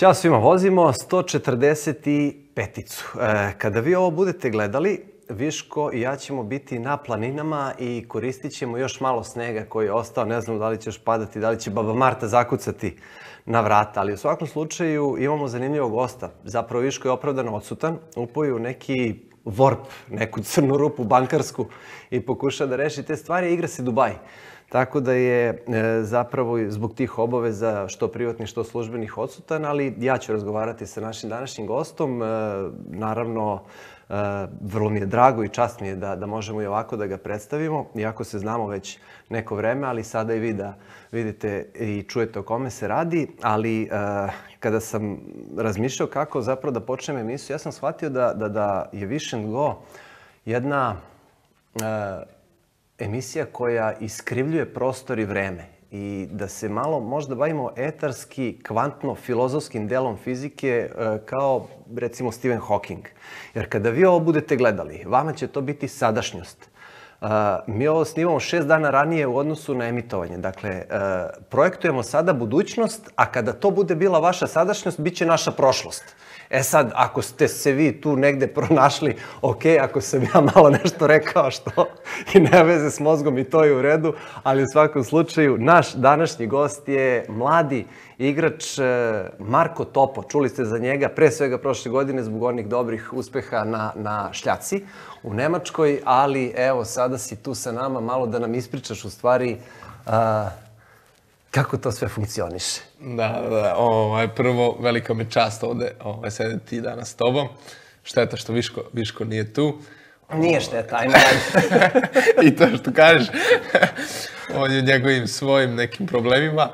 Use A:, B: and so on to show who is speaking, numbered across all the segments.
A: Ćao svima, vozimo 145-icu. Kada vi ovo budete gledali, Viško i ja ćemo biti na planinama i koristit ćemo još malo snega koji je ostao. Ne znam da li će još padati, da li će baba Marta zakucati na vrata, ali u svakom slučaju imamo zanimljivog gosta. Zapravo Viško je opravdano odsutan, upao u neki vorp, neku crnu rupu bankarsku i pokuša da reši te stvari i igra se Dubaj. Tako da je zapravo zbog tih obaveza što privatnih, što službenih odsutan, ali ja ću razgovarati sa našim današnjim gostom. Naravno, vrlo mi je drago i čast mi je da možemo i ovako da ga predstavimo, iako se znamo već neko vreme, ali sada i vi da vidite i čujete o kome se radi. Ali kada sam razmišljao kako zapravo da počnem emisiju, ja sam shvatio da je Wish & Go jedna emisija koja iskrivljuje prostor i vreme i da se malo možda bavimo etarski, kvantno-filozofskim delom fizike kao recimo Stephen Hawking. Jer kada vi ovo budete gledali, vama će to biti sadašnjost. Mi ovo snimamo 6 dana ranije u odnosu na emitovanje. Dakle, projektujemo sada budućnost, a kada to bude bila vaša sadašnjost, bit će naša prošlost. E sad, ako ste se vi tu negde pronašli, ok, ako sam ja malo nešto rekao što i ne veze s mozgom i to je u redu, ali u svakom slučaju naš današnji gost je mladi igrač Marko Topo. Čuli ste za njega pre svega prošle godine zbog onih dobrih uspeha na šljaci u Nemačkoj, ali evo sada si tu sa nama malo da nam ispričaš u stvari kako to sve funkcioniše.
B: Da. Prvo, velika mi čast ovde sedeti danas s tobom. Šteta što Viško nije tu.
A: Nije šteta, ajmo.
B: I to što kažeš, on je njegovim svojim nekim problemima.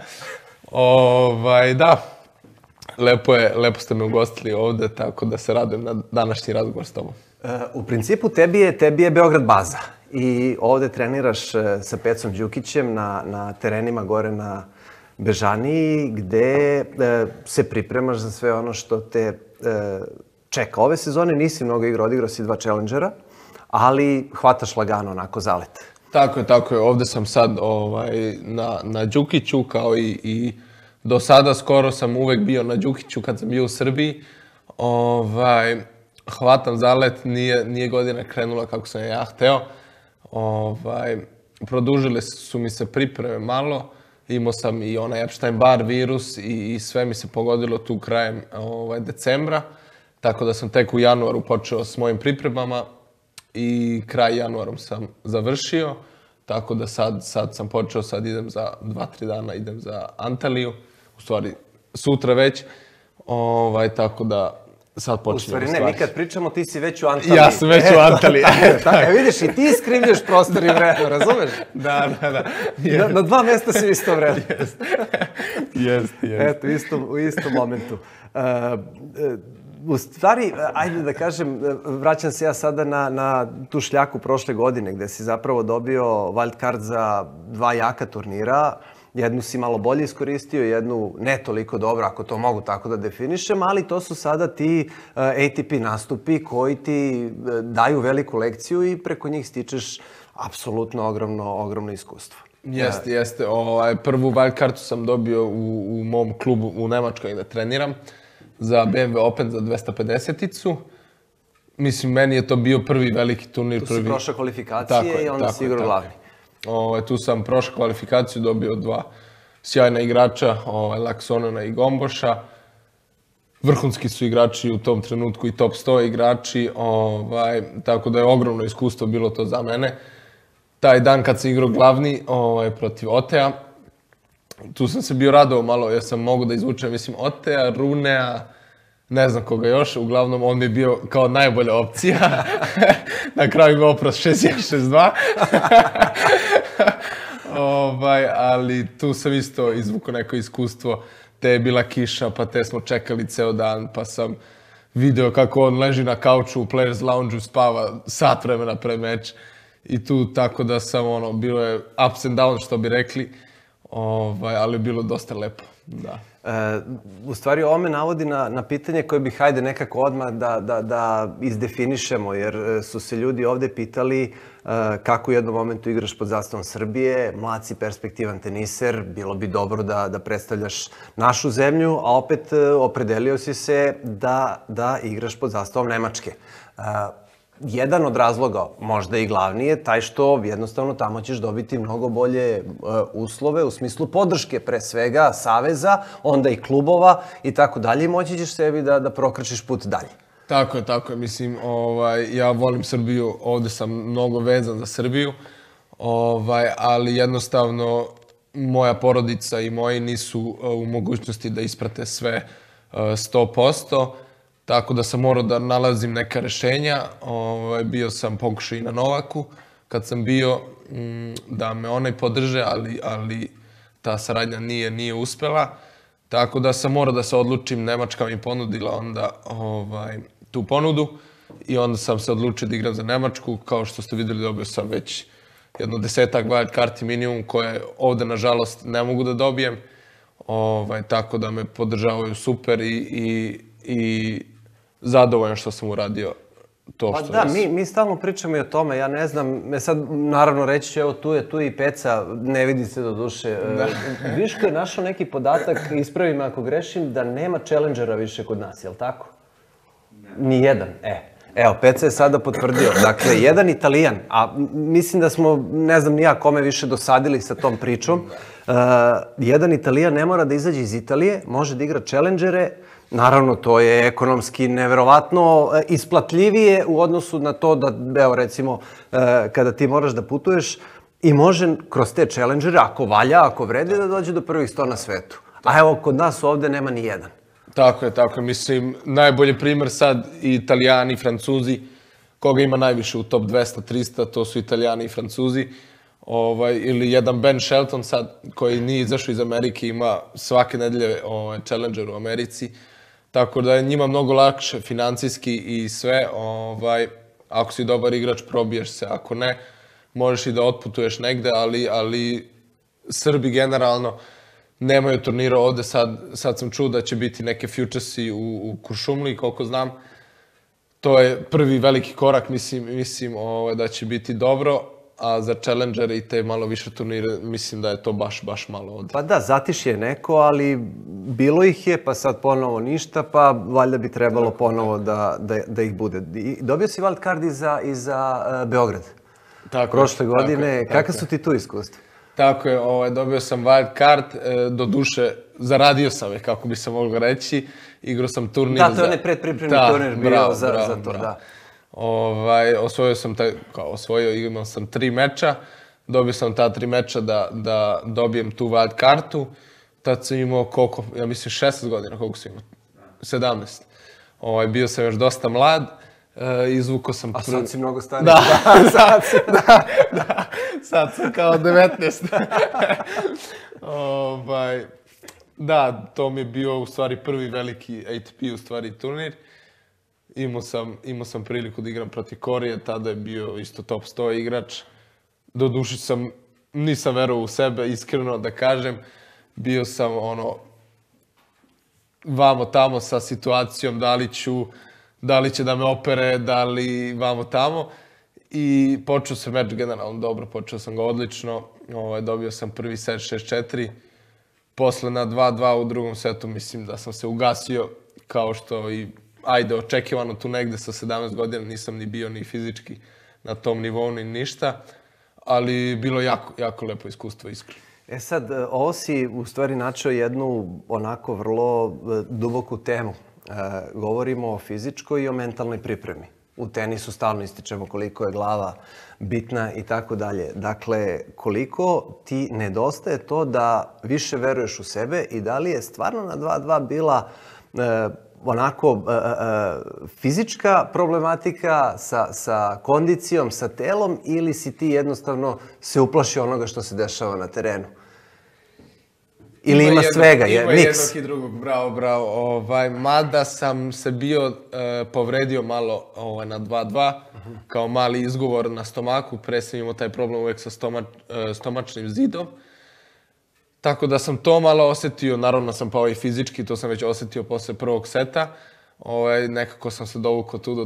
B: Da, lepo ste me ugostili ovde, tako da se radujem na današnji razgovor s tobom.
A: U principu, tebi je Beograd baza. I ovde treniraš sa Pecom Đukićem na terenima gore na Bežaniji, gde se pripremaš za sve ono što te čeka. Ove sezone nisi mnogo igrao, odigrao si 2 challengera, ali hvataš lagano onako zalet.
B: Tako je. Ovde sam sad na Đukiću, kao i do sada skoro sam uvek bio na Đukiću kad sam bio u Srbiji. Hvatam zalet, nije godina krenula kako sam ja hteo. Produžile su mi se pripreme malo, imao sam i onaj Epstein-Barr virus i sve mi se pogodilo tu krajem decembra, tako da sam tek u januaru počeo s mojim pripremama i kraj januarom sam završio, tako da sad sam počeo, sad idem za 2-3 dana, idem za Antaliju, u stvari sutra već, tako da sad počinjemo stvari.
A: Ne, mi kad pričamo, ti si već u Antaliji.
B: Ja sam već u Antaliji.
A: Vidiš, i ti iskrivljaš prostor i vreme, razumeš?
B: Da.
A: Na 2 mesta si u isto vreme.
B: Jeste.
A: Eto, u istom momentu. U stvari, ajde da kažem, vraćam se ja sada na tu šljaku prošle godine, gde si zapravo dobio wild card za 2 jaka turnira. Jednu si malo bolje iskoristio, jednu ne toliko dobro, ako to mogu tako da definišem, ali to su sada ti ATP nastupi koji ti daju veliku lekciju i preko njih stičeš apsolutno ogromno iskustvo.
B: Jeste. Prvu wild kartu sam dobio u mom klubu u Nemačkoj gde treniram za BMW Open za 250-icu. Mislim, meni je to bio prvi veliki turnir.
A: Tu si prošao kvalifikacije i onda si igrao glavni.
B: Tu sam prošao kvalifikaciju, dobio 2 sjajna igrača, Laksonena i Gomboša. Vrhunski su igrači u tom trenutku i top 100 igrači, tako da je ogromno iskustvo bilo to za mene. Taj dan kad sam igrao glavni protiv Otea, tu sam se bio radovao malo, jer sam mogu da izvučem, mislim, Otea, Runea, ne znam koga još, uglavnom on mi je bio kao najbolja opcija. Na kraju imao oprost 6-1, 6-2. Ali tu sam isto izvukao neko iskustvo. Te je bila kiša, pa te smo čekali ceo dan, pa sam video kako on leži na kauču u Players Lounge-u, spava sat vremena pre meč. I tu tako da sam, bilo je ups and downs, što bi rekli, ali je bilo dosta lepo. Da.
A: U stvari, ovo me navodi na pitanje koje bih, hajde, nekako odmah da izdefinišemo, jer su se ljudi ovde pitali kako u jednom momentu igraš pod zastavom Srbije, mlad si, perspektivan teniser, bilo bi dobro da predstavljaš našu zemlju, a opet opredelio si se da igraš pod zastavom Nemačke. Jedan od razloga, možda i glavni, je taj što jednostavno tamo ćeš dobiti mnogo bolje uslove u smislu podrške, pre svega, saveza, onda i klubova i tako dalje, i moći ćeš sebi da prokračiš put dalje.
B: Tako je. Mislim, ja volim Srbiju, ovde sam mnogo vezan za Srbiju, ali jednostavno moja porodica i moji nisu u mogućnosti da isprate sve 100%, tako da sam morao da nalazim neka rešenja. Bio sam pokušao i na Novaku, kad sam bio da me onaj podrže, ali ta saradnja nije uspela. Tako da sam morao da se odlučim, Nemačka mi ponudila onda tu ponudu i onda sam se odlučio da igram za Nemačku. Kao što ste videli, dobio sam već jedno 10-ak wild karti minimum koje ovde, nažalost, ne mogu da dobijem. Tako da me podržavaju super i zadovoljan što sam uradio to što
A: da, mi stalno pričamo i o tome, ja ne znam, sad naravno reći ću, evo tu je i Peca, ne vidi se do duše. Viško je našao neki podatak, ispravi me ako grešim, da nema challengera više kod nas, je li tako? Nijedan, Evo, Peca je sada potvrdio. Dakle, jedan Italijan, a mislim da smo, ne znam ni ja kome više dosadili sa tom pričom, jedan Italijan ne mora da izađe iz Italije, može da igra challengere. Naravno, to je ekonomski neverovatno isplatljivije u odnosu na to da, evo recimo, kada ti moraš da putuješ i može kroz te challengere, ako valja, ako vredi, da dođe do prvih 100 na svetu. A evo, kod nas ovde nema ni jedan.
B: Tako je. Mislim, najbolji primer sad i Italijani i Francuzi, koga ima najviše u top 200-300, to su Italijani i Francuzi. Ili jedan Ben Shelton sad, koji nije izašao iz Amerike, ima svake nedelje challenger u Americi. Tako da je njima mnogo lakše financijski i sve. Ako si dobar igrač, probiješ se. Ako ne, možeš i da otputuješ negde, ali Srbi generalno nemaju turnira ovde. Sad sam čuo da će biti neke futuresi u Kuršumliji, koliko znam. To je prvi veliki korak, mislim da će biti dobro. A za challengere i te malo više turnire, mislim da je to baš malo ovde. Pa
A: da, zatišje je neko, ali bilo ih je, pa sad ponovo ništa, pa valjda bi trebalo ponovo da ih bude. Dobio si wild card i za Beograd. Prošle godine. Kakva su ti tu iskustva?
B: Tako je, dobio sam wild card, do duše zaradio sam je, kako bi se moglo reći. Igrao sam turnir za...
A: Da, to je onaj predpripremni turnir bio za to, da.
B: Imao sam 3 meča, dobio sam ta 3 meča da dobijem tu wild kartu. Tad sam imao koliko, ja mislim 16 godina, koliko sam imao? 17. Bio sam još dosta mlad, izvukao sam...
A: A sad si mnogo stariji.
B: Da, sad sam kao 19. Da, to mi je bio u stvari prvi veliki ATP u stvari turnir. Imao sam priliku da igram protiv Korije, tada je bio isto top 100 igrač. Doduše nisam verovao u sebe, iskreno da kažem. Bio sam vamo tamo sa situacijom da li će da me opere, da li vamo tamo. I počeo sam meč generalno dobro, počeo sam ga odlično. Dobio sam prvi set 6-4. Posle na 2-2 u drugom setu mislim da sam se ugasio, kao što i očekivano tu negde sa 17 godina, nisam ni bio ni fizički na tom nivou ni ništa, ali bilo jako lepo iskustvo, iskreno.
A: Sad, ovo si u stvari načeo jednu onako vrlo duboku temu. Govorimo o fizičkoj i o mentalnoj pripremi. U tenisu stalno ističemo koliko je glava bitna i tako dalje. Dakle, koliko ti nedostaje to da više veruješ u sebe i da li je stvarno na 2-2 bila onako fizička problematika sa kondicijom, sa telom, ili si ti jednostavno se uplašio onoga što se dešava na terenu? Ili ima svega, je miks?
B: Ima jednog i drugog, bravo. Mada sam se bio povredio malo na 2-2, kao mali izgovor na stomaku, pre sam imao taj problem uvek sa stomačnim zidom. Tako da sam to malo osetio, naravno sam pao i fizički, to sam već osetio posle prvog seta. Nekako sam se dovukao tu do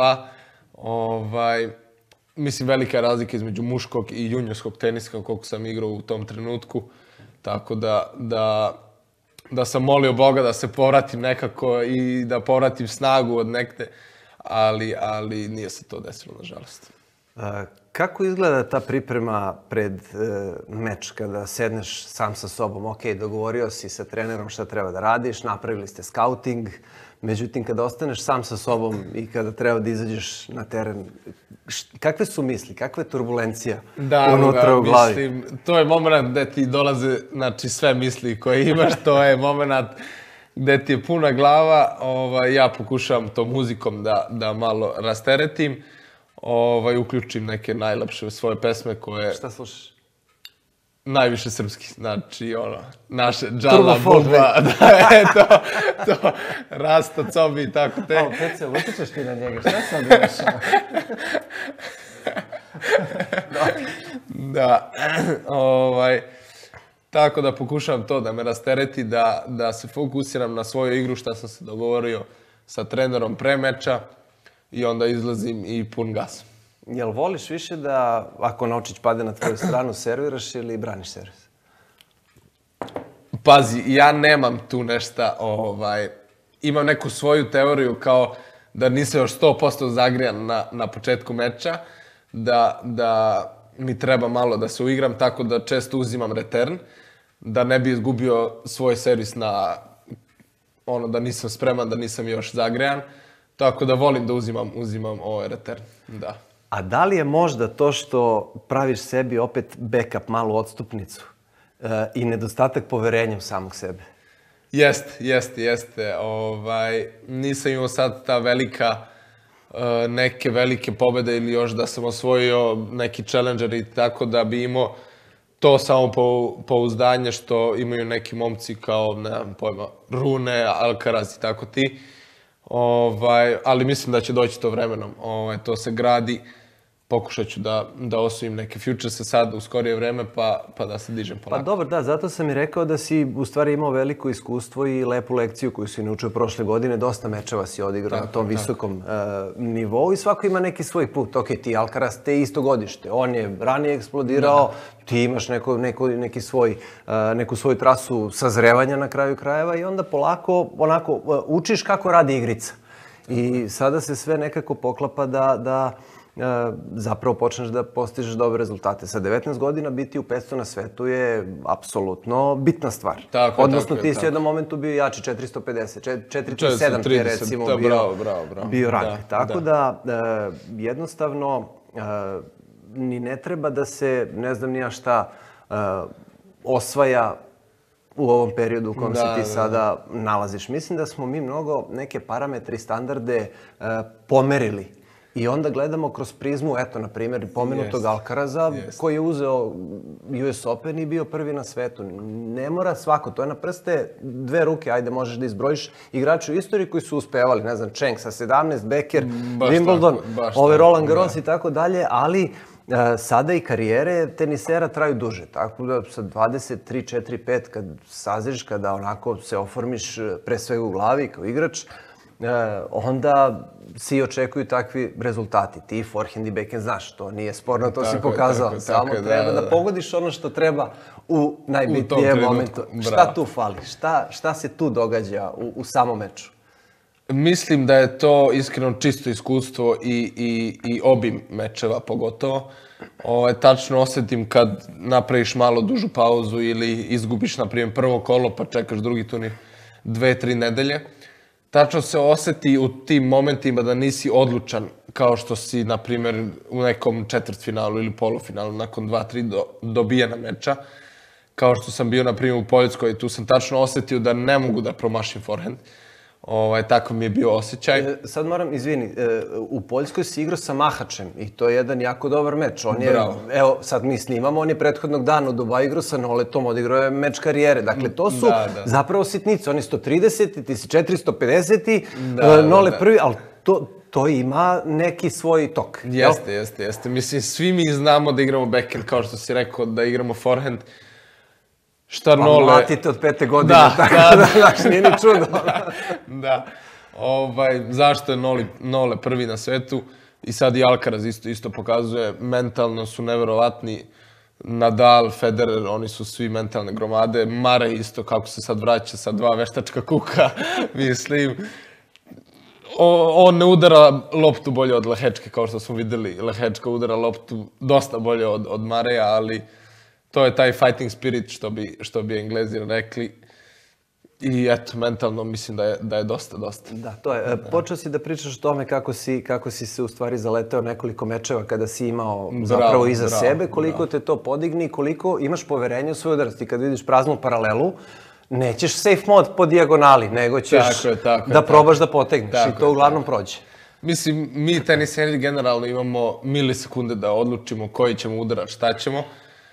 B: 2:2. Mislim, velika je razlika između muškog i juniorskog teniska koliko sam igrao u tom trenutku. Tako da sam molio Boga da se povratim nekako i da povratim snagu od nekde, ali nije se to desilo, nažalost.
A: Kako izgleda ta priprema pred meč kada sedneš sam sa sobom? Ok, dogovorio si sa trenerom šta treba da radiš, napravili ste skauting, međutim kada ostaneš sam sa sobom i kada treba da izađeš na teren, kakve su misli, kakva je turbulencija unutra u glavi?
B: Mislim, to je moment gde ti dolaze, znači, sve misli koje imaš, to je moment gde ti je puna glava. Ja pokušavam to muzikom da malo rasteretim. Uključim neke najlepše svoje pesme koje...
A: Šta slušaš?
B: Najviše srpski, znači naše Džala, Buba, to, Rasta, Cobi i tako te.
A: Pece, utičeš ti na njega, šta sam odrešao?
B: Da, tako da pokušavam to da me rastereti, da se fokusiram na svoju igru, šta sam se dogovorio sa trenerom pre meča i onda izlazim i pun gas.
A: Jel voliš više da, ako novčić pade na tvoju stranu, serviraš ili braniš servis?
B: Pazi, ja nemam tu nešta, imam neku svoju teoriju kao da nisam još 100% zagrijan na početku meča, da mi treba malo da se uigram, tako da često uzimam return, da ne bi izgubio svoj servis na da nisam spreman, da nisam još zagrijan, tako da volim da uzimam ovaj return, da.
A: A da li je možda to što praviš sebi opet backup, malu odstupnicu i nedostatak poverenja u samog sebe?
B: Jeste. Nisam imao sad ta neke velike pobede ili još da sam osvojio neki challenger i tako da bi imao to samopouzdanje što imaju neki momci kao, nemam pojma, Rune, Alcaraz i tako ti. Ali mislim da će doći to vremenom. To se gradi. Pokušat ću da osvojim neke futurese sad u skorije vreme pa da se dižem polako.
A: Pa dobro, da, zato sam i rekao da si u stvari imao veliko iskustvo i lepu lekciju koju si naučio prošle godine. Dosta mečeva si odigrao na tom visokom nivou i svako ima neki svoj put. Ok, ti Alcaraz, te isto godište. On je ranije eksplodirao, ti imaš neku svoju trasu sazrevanja na kraju krajeva i onda polako onako učiš kako radi igrica. I sada se sve nekako poklapa da zapravo počneš da postižeš dobre rezultate. Sa 19 godina biti u 500 na svetu je apsolutno bitna stvar. Odnosno ti si u jednom momentu bio jači 450, 437 ti je recimo bio rang. Tako da jednostavno ni ne treba da se, ne znam ni ja šta, osvaja u ovom periodu u kojem se ti sada nalaziš. Mislim da smo mi mnogo neke parametre i standarde pomerili. I onda gledamo kroz prizmu, eto, na primjer, pomenutog Alcaraza, koji je uzeo US Open i bio prvi na svetu. Ne mora svako, to je na prste dve ruke, ajde, možeš da izbrojiš igrače u istoriji koji su uspevali, ne znam, Cheng sa 17, Becker, Wimbledon, Roland Garros i tako dalje, ali sada i karijere tenisera traju duže, tako da sa 23, 4, 5, kad sazriš, kada onako se oformiš pre svega u glavi kao igrač, onda svi očekuju takvi rezultati. Ti forehand i backhand znaš, to nije sporno, to si pokazao. Samo treba da pogodiš ono što treba u najbitnijem momentu. Šta tu fali? Šta se tu događa u samom meču?
B: Mislim da je to iskreno čisto iskustvo i obim mečeva pogotovo. Tačno osetim kad napraviš malo dužu pauzu ili izgubiš, na primjer, prvo kolo pa čekaš drugi turnir 2-3 nedelje. Tačno se oseti u tim momentima da nisi odlučan kao što si, na primjer, u nekom četvrtfinalu ili polufinalu nakon 2-3 dobijena meča. Kao što sam bio, na primjer, u Poljskoj, tu sam tačno osetio da ne mogu da promašim forehand. Tako mi je bio osjećaj.
A: Sad moram, izvini, u Poljskoj si igrao sa Mahačem i to je jedan jako dobar meč. Evo, sad mi snimamo, on je prethodnog dana u Dubaju igrao sa Noletom, odigrao je meč karijere. Dakle, to su zapravo sitnice. On je 130, ti si 450, Nole prvi, ali to ima neki svoj tok.
B: Jeste. Mislim, svi mi znamo da igramo backhand, kao što si rekao, da igramo forehand. šta
A: Pa
B: Nole...
A: mlatite od 5. godine,
B: Da,
A: tako
B: da.
A: znaš, nije ni čudo.
B: Da. Zašto je Nole prvi na svetu? I sad i Alcaraz isto pokazuje. Mentalno su neverovatni. Nadal, Federer, oni su svi mentalne gromade. Murray isto, kako se sad vraća sa 2 veštačka kuka, mislim. On ne udara loptu bolje od Lehečke, kao što smo videli. Lehečka udara loptu dosta bolje od Murraya, ali to je taj fighting spirit, što bi Englezi rekli. I eto, mentalno mislim da je dosta.
A: Da, to je. Počeo si da pričaš o tome kako si se u stvari zaleteo nekoliko mečeva kada si imao zapravo iza sebe, koliko te to podigni, koliko imaš poverenja u svoj udarac. Ti kad vidiš praznu paralelu, nećeš safe mod po dijagonali, nego ćeš da probaš da potegneš i to uglavnom prođe.
B: Mislim, mi teniseri generalno imamo milisekunde da odlučimo koji ćemo udarač, šta ćemo.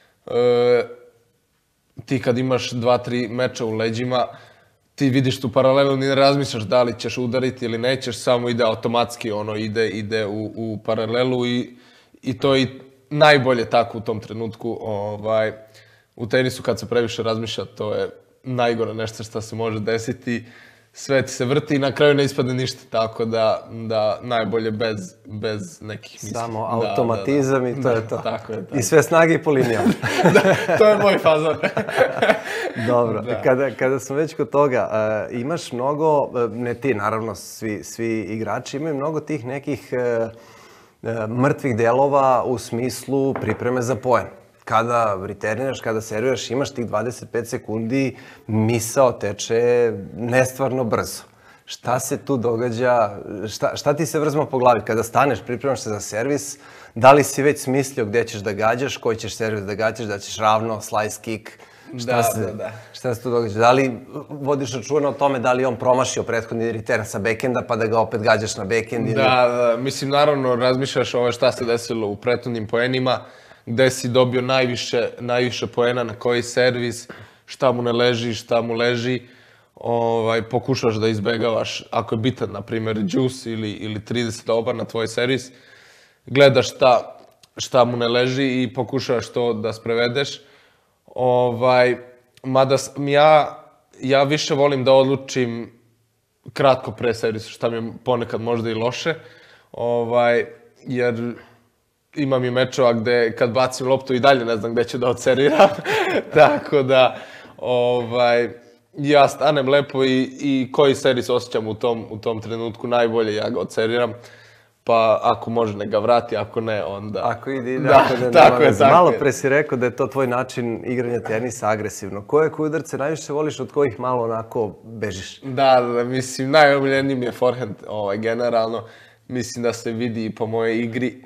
B: Ti kad imaš 2-3 meča u leđima, ti vidiš tu paralelu, ni ne razmišljaš da li ćeš udariti ili nećeš, samo ide automatski, ide u paralelu i to je i najbolje tako u tom trenutku. U tenisu kad se previše razmišlja, to je najgore nešto što se može desiti. Sve ti se vrti i na kraju ne ispadne ništa, tako da najbolje bez nekih misli.
A: Samo automatizam i to je to.
B: Tako je.
A: I sve snage i po linijama.
B: To je moj fazon.
A: Dobro, kada smo već kod toga, imaš mnogo, ne ti naravno, svi igrači imaju mnogo tih nekih mrtvih delova u smislu pripreme za poen. Kada returniraš, kada serviraš, imaš tih 25 sekundi, misao teče nestvarno brzo. Šta se tu događa, šta ti se vrzma po glavi? Kada staneš, pripremaš se za servis, da li si već smislio gde ćeš da gađaš, koji ćeš servis da gađaš, da ćeš ravno, slice kick, šta se tu događa? Da li vodiš računa o tome da li on promašio prethodni return sa backenda pa da ga opet gađaš na backend?
B: Da, mislim, naravno, razmišljaš šta se desilo u prethodnim poenima, gde si dobio najviše poena, na koji servis, šta mu ne leži, šta mu leži. Pokušaš da izbegavaš, ako je bitan, na primjer, džus ili 30 obar na tvoj servis, gledaš šta mu ne leži i pokušaš to da sprevedeš. Mada ja više volim da odlučim kratko pre servisa, šta mi je ponekad možda i loše, jer imam i mečeva gde kad bacim loptu i dalje ne znam gde ću da odserviram. Tako da ja stanem lepo i koji servis osjećam u tom trenutku najbolje, ja ga odserviram. Pa ako može ne ga vrati, ako ne, onda...
A: Ako ide, ako ne, tako je. Malo pre si rekao da je to tvoj način igranja tenisa agresivno. Koje udarce najviše voliš, od kojih malo onako bežiš?
B: Da, mislim, najomiljeniji mi je forehand generalno. Mislim da se vidi i po mojoj igri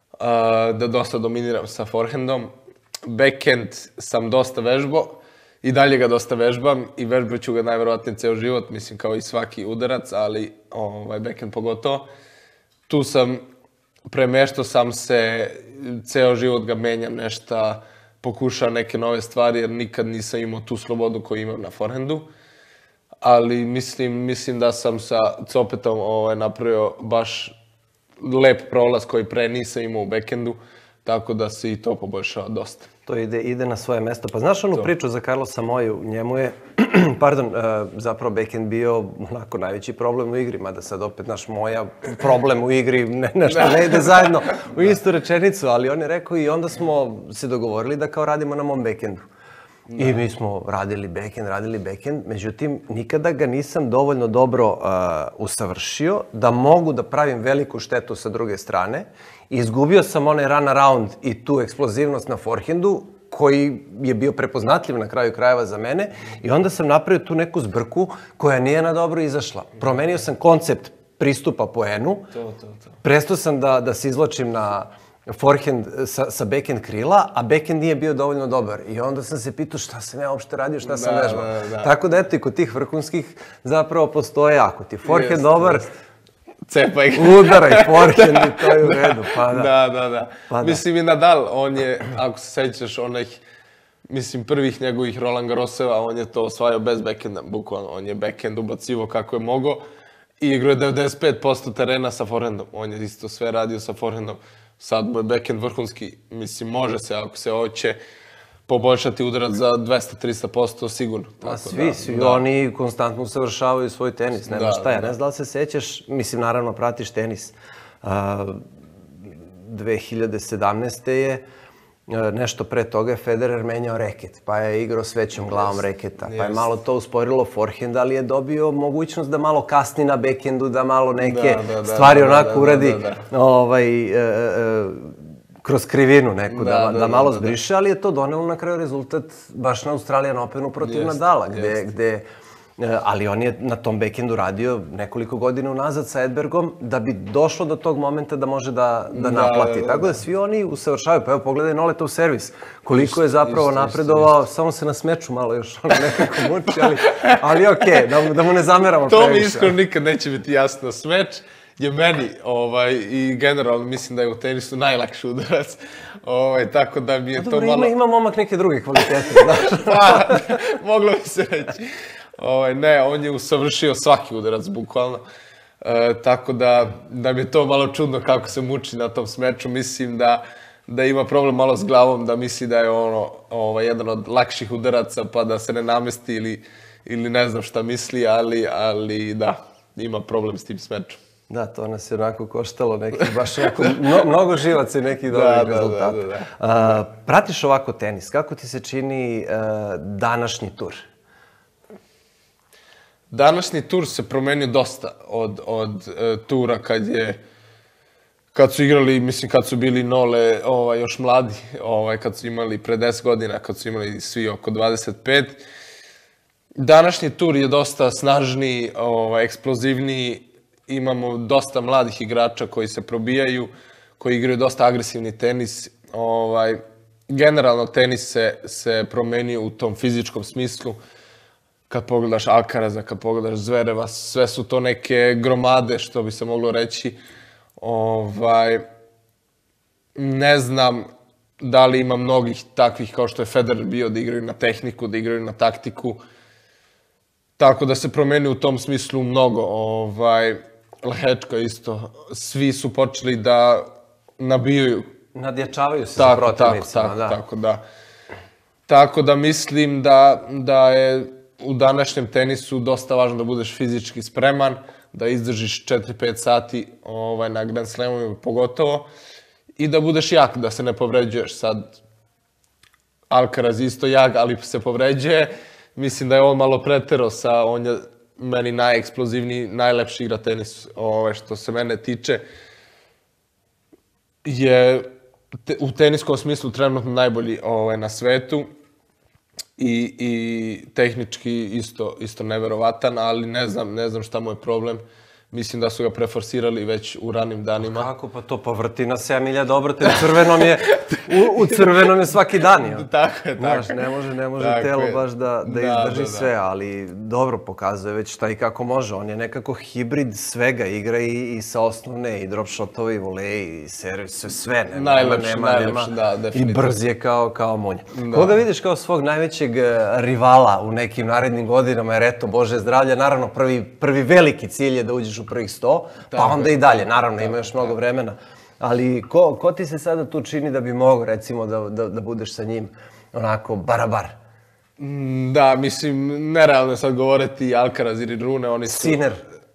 B: da dosta dominiram sa forehandom. Backhand sam dosta vežbao i dalje ga dosta vežbam i vežbat ću ga najverovatnije ceo život, mislim kao i svaki udarac, ali backhand pogotovo. Tu premeštao sam se, ceo život ga menjam nešto, pokušam neke nove stvari jer nikad nisam imao tu slobodu koju imam na forehandu. Ali mislim da sam sa copetom napravio baš lep prolaz koji pre nisam imao u backhandu, tako da se i to poboljšava dosta.
A: To ide na svoje mesto. Pa znaš onu priču za Carlosa Moju, njemu je, zapravo backhand bio onako najveći problem u igri, mada sad opet naš Moja problem u igri, nešto ne ide zajedno u istu rečenicu, ali on je rekao i onda smo se dogovorili da kao radimo na mom backhandu. I mi smo radili backend, međutim, nikada ga nisam dovoljno dobro usavršio da mogu da pravim veliku štetu sa druge strane. Izgubio sam onaj run around i tu eksplozivnost na forehandu, koji je bio prepoznatljiv na kraju krajeva za mene, i onda sam napravio tu neku zbrku koja nije na dobro izašla. Promenio sam koncept pristupa poenu, prestao sam da se izvlačim na forehand sa backhand krila, a backhand nije bio dovoljno dobar. I onda sam se pitao šta sam ja uopšte radio, šta sam vežbao. Tako da eto i kod tih vrhunskih zapravo postoje, ako ti forehand dobar,
B: cepaj ga.
A: Udaraj forehand i to je u redu, pa da.
B: Da. Mislim i Nadal, on je, ako se sećaš onih, mislim prvih njegovih Roland Garroseva, on je to osvajao bez backhanda, bukvalno. On je backhand ubacivo kako je mogao i igrao je 95% terena sa forehandom. On je isto sve radio sa forehandom. Sad mu je backhand vrhunski, mislim, može se ako se hoće. poboljšati udarac za 200-300% sigurno.
A: Svi oni konstantno usavršavaju svoj tenis, nema šta. Ja ne znam da li se sećaš, mislim, naravno, pratiš tenis. 2017. je nešto pre toga je Federer menjao reket, pa je igrao s većom glavom reketa, pa je malo to usporilo forehend, ali je dobio mogućnost da malo kasni na backhandu, da malo neke stvari onako uradi kroz krivinu neku, da malo zbriše, ali je to donelo na kraju rezultat baš na Australian Openu protiv Nadala, gde ali on je na tom backhandu radio nekoliko godina unazad sa Edbergom da bi došlo do tog momenta da može da naplati. Tako da svi oni usavršavaju. Pa evo, pogledaj Noletov servis. Koliko je zapravo napredovao, samo se na smeču malo još nekako muči, ali okej, da mu ne zameramo previše.
B: To mi iskreno nikad neće biti jasno. Smeč je meni i generalno mislim da je u tenisu najlakši udarac. Tako da mi je to malo...
A: Ima momak neke druge kvalitete, znaš.
B: Pa, moglo bi se reći. Ne, on je usavršio svaki udarac, bukvalno. Tako da mi je to malo čudno kako se muči na tom smeču. Mislim da ima problem malo s glavom, da misli da je ono jedan od lakših udaraca, pa da se ne namesti ili ne znam šta misli, ali da, ima problem s tim smečom.
A: Da, to nas je onako koštalo baš onako mnogo živaca i nekih dobrih rezultata. Pratiš ovako tenis, kako ti se čini današnji tur?
B: Današnji tur se promenio dosta od tura kad su igrali, mislim kad su bili Nole još mladi, kad su imali pre 10 godina, kad su imali svi oko 25. Današnji tur je dosta snažniji, eksplozivniji, imamo dosta mladih igrača koji se probijaju, koji igraju dosta agresivni tenis. Generalno tenis se promenio u tom fizičkom smislu. Kad pogledaš Alcaraza, kad pogledaš Zvereva, sve su to neke gromade, što bi se moglo reći. Ne znam da li ima mnogih takvih kao što je Federer bio, da igraju na tehniku, da igraju na taktiku. Tako da se promeni u tom smislu mnogo. Lehečka isto. Svi su počeli da nabijaju.
A: Nadjačavaju se sa protivnicima, da.
B: Tako da mislim da je u današnjem tenisu dosta važno da budeš fizički spreman, da izdržiš 4-5 sati na Grand Slamovima pogotovo i da budeš jak, da se ne povređuješ. Sad, Alcaraz isto jak, ali se povređuje. Mislim da je on malo preterao on je meni najeksplozivniji, najlepši igra tenis, što se mene tiče. Je u teniskom smislu trenutno najbolji na svetu. I tehnički isto neverovatan, ali ne znam šta mu je problem. Mislim da su ga preforsirali već u ranim danima.
A: Kako pa to? Pa vrti na 7000 obrata, u crvenom je svaki dan.
B: Tako je.
A: Znaš, ne može telo baš da izdrži sve, ali dobro pokazuje već šta i kako može. On je nekako hibrid svega, igra i sa osnovne, i drop shotove, i voleji, i servis, sve.
B: Najlepši, da, definitivno.
A: I brz je kao munja. Koga vidiš kao svog najvećeg rivala u nekim narednim godinama, jer eto, Bože zdravlja, naravno prvi veliki cilj je da uđeš u prvih 100, pa onda i dalje, naravno, ima još mnogo vremena. Ali ko ti se sada tu čini da bi mogao, recimo, da budeš sa njim onako barabar?
B: Da, mislim, nerealno je sad govoriti Alcaraz ili Rune, oni su...
A: Sinner.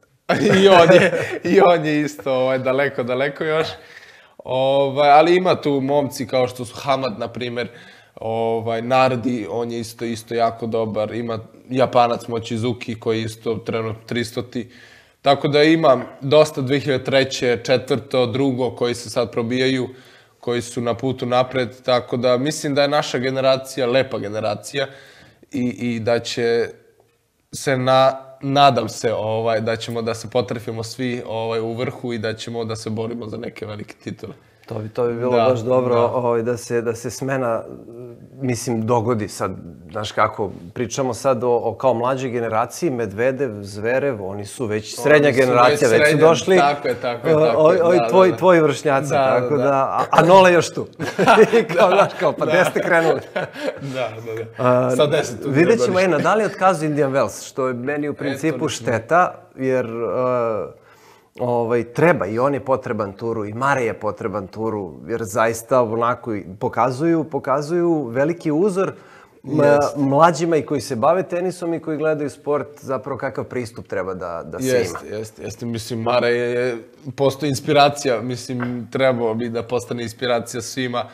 B: I on je isto daleko još. Ali ima tu momci kao što su Hamad, na primjer, Nardi, on je isto jako dobar. Ima Japanac Mochizuki koji je isto trenutno 300. Tako da ima dosta 2003. četvrto, drugo koji se sad probijaju, koji su na putu napred. Tako da mislim da je naša generacija lepa generacija i da će se, nadam se, da ćemo da se potrefimo svi u vrhu i da ćemo da se borimo za neke velike titule.
A: To bi bilo baš dobro da se smena, mislim, dogodi sad, znaš kako, pričamo sad o kao mlađoj generaciji, Medvedev, Zverev, oni su već srednja generacija, već su došli.
B: Tako je.
A: Tvoji vršnjaci, tako da, a Nole još tu. Pa gde ste krenuli?
B: Da. Sad 10 tu.
A: Vidjet ćemo, Nadal je otkazao Indian Wells, što je meni u principu šteta, jer treba i on je potreban turu i Mare je potreban turu, jer zaista onako pokazuju veliki uzor mlađima i koji se bave tenisom i koji gledaju sport, zapravo kakav pristup treba da se ima.
B: Jeste. Mislim, Mare postoji inspiracija, mislim, trebao bi da postane inspiracija svima,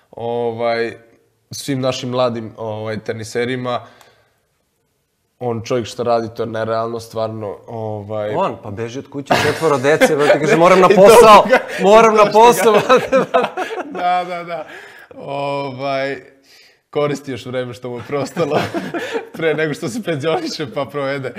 B: svim našim mladim teniserima. On čovjek što radi, to je nerealno, stvarno.
A: On, pa beži od kuće, 4 dece, ti kaže, moram na posao.
B: Da. Koristi još vreme što mu je preostalo pre nego što se penzioniše pa provede.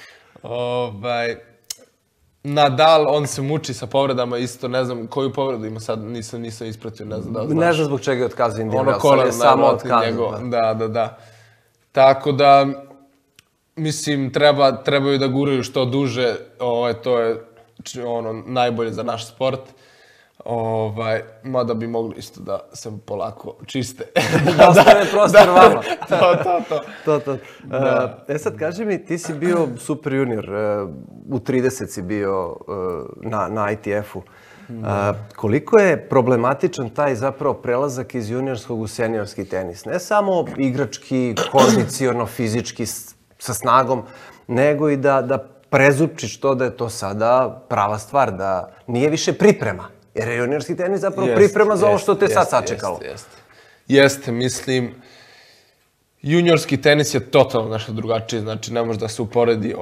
B: Nadal, on se muči sa povredama isto, ne znam koju povredu ima sad, nisam ispratio, ne znam da znaš.
A: Ne znam zbog čega je otkazao Indian Wells,
B: ali je samo otkazao. Da. Tako da, mislim, trebaju da guraju što duže, to je najbolje za naš sport. Mada bi mogli isto da se polako čiste.
A: Da ostane prostor vama.
B: To.
A: Sad kaži mi, ti si bio super junior, u 30 si bio na ITF-u. Koliko je problematičan taj zapravo prelazak iz juniorskog u seniorski tenis? Ne samo igrački, kondiciono, fizički, sa snagom, nego i da prezupčiš to da je to sada prava stvar, da nije više priprema. Jer je juniorski tenis zapravo priprema za ovo što te sad sačekalo.
B: Jeste, mislim, juniorski tenis je totalno nešto drugačije, znači ne može da se uporedi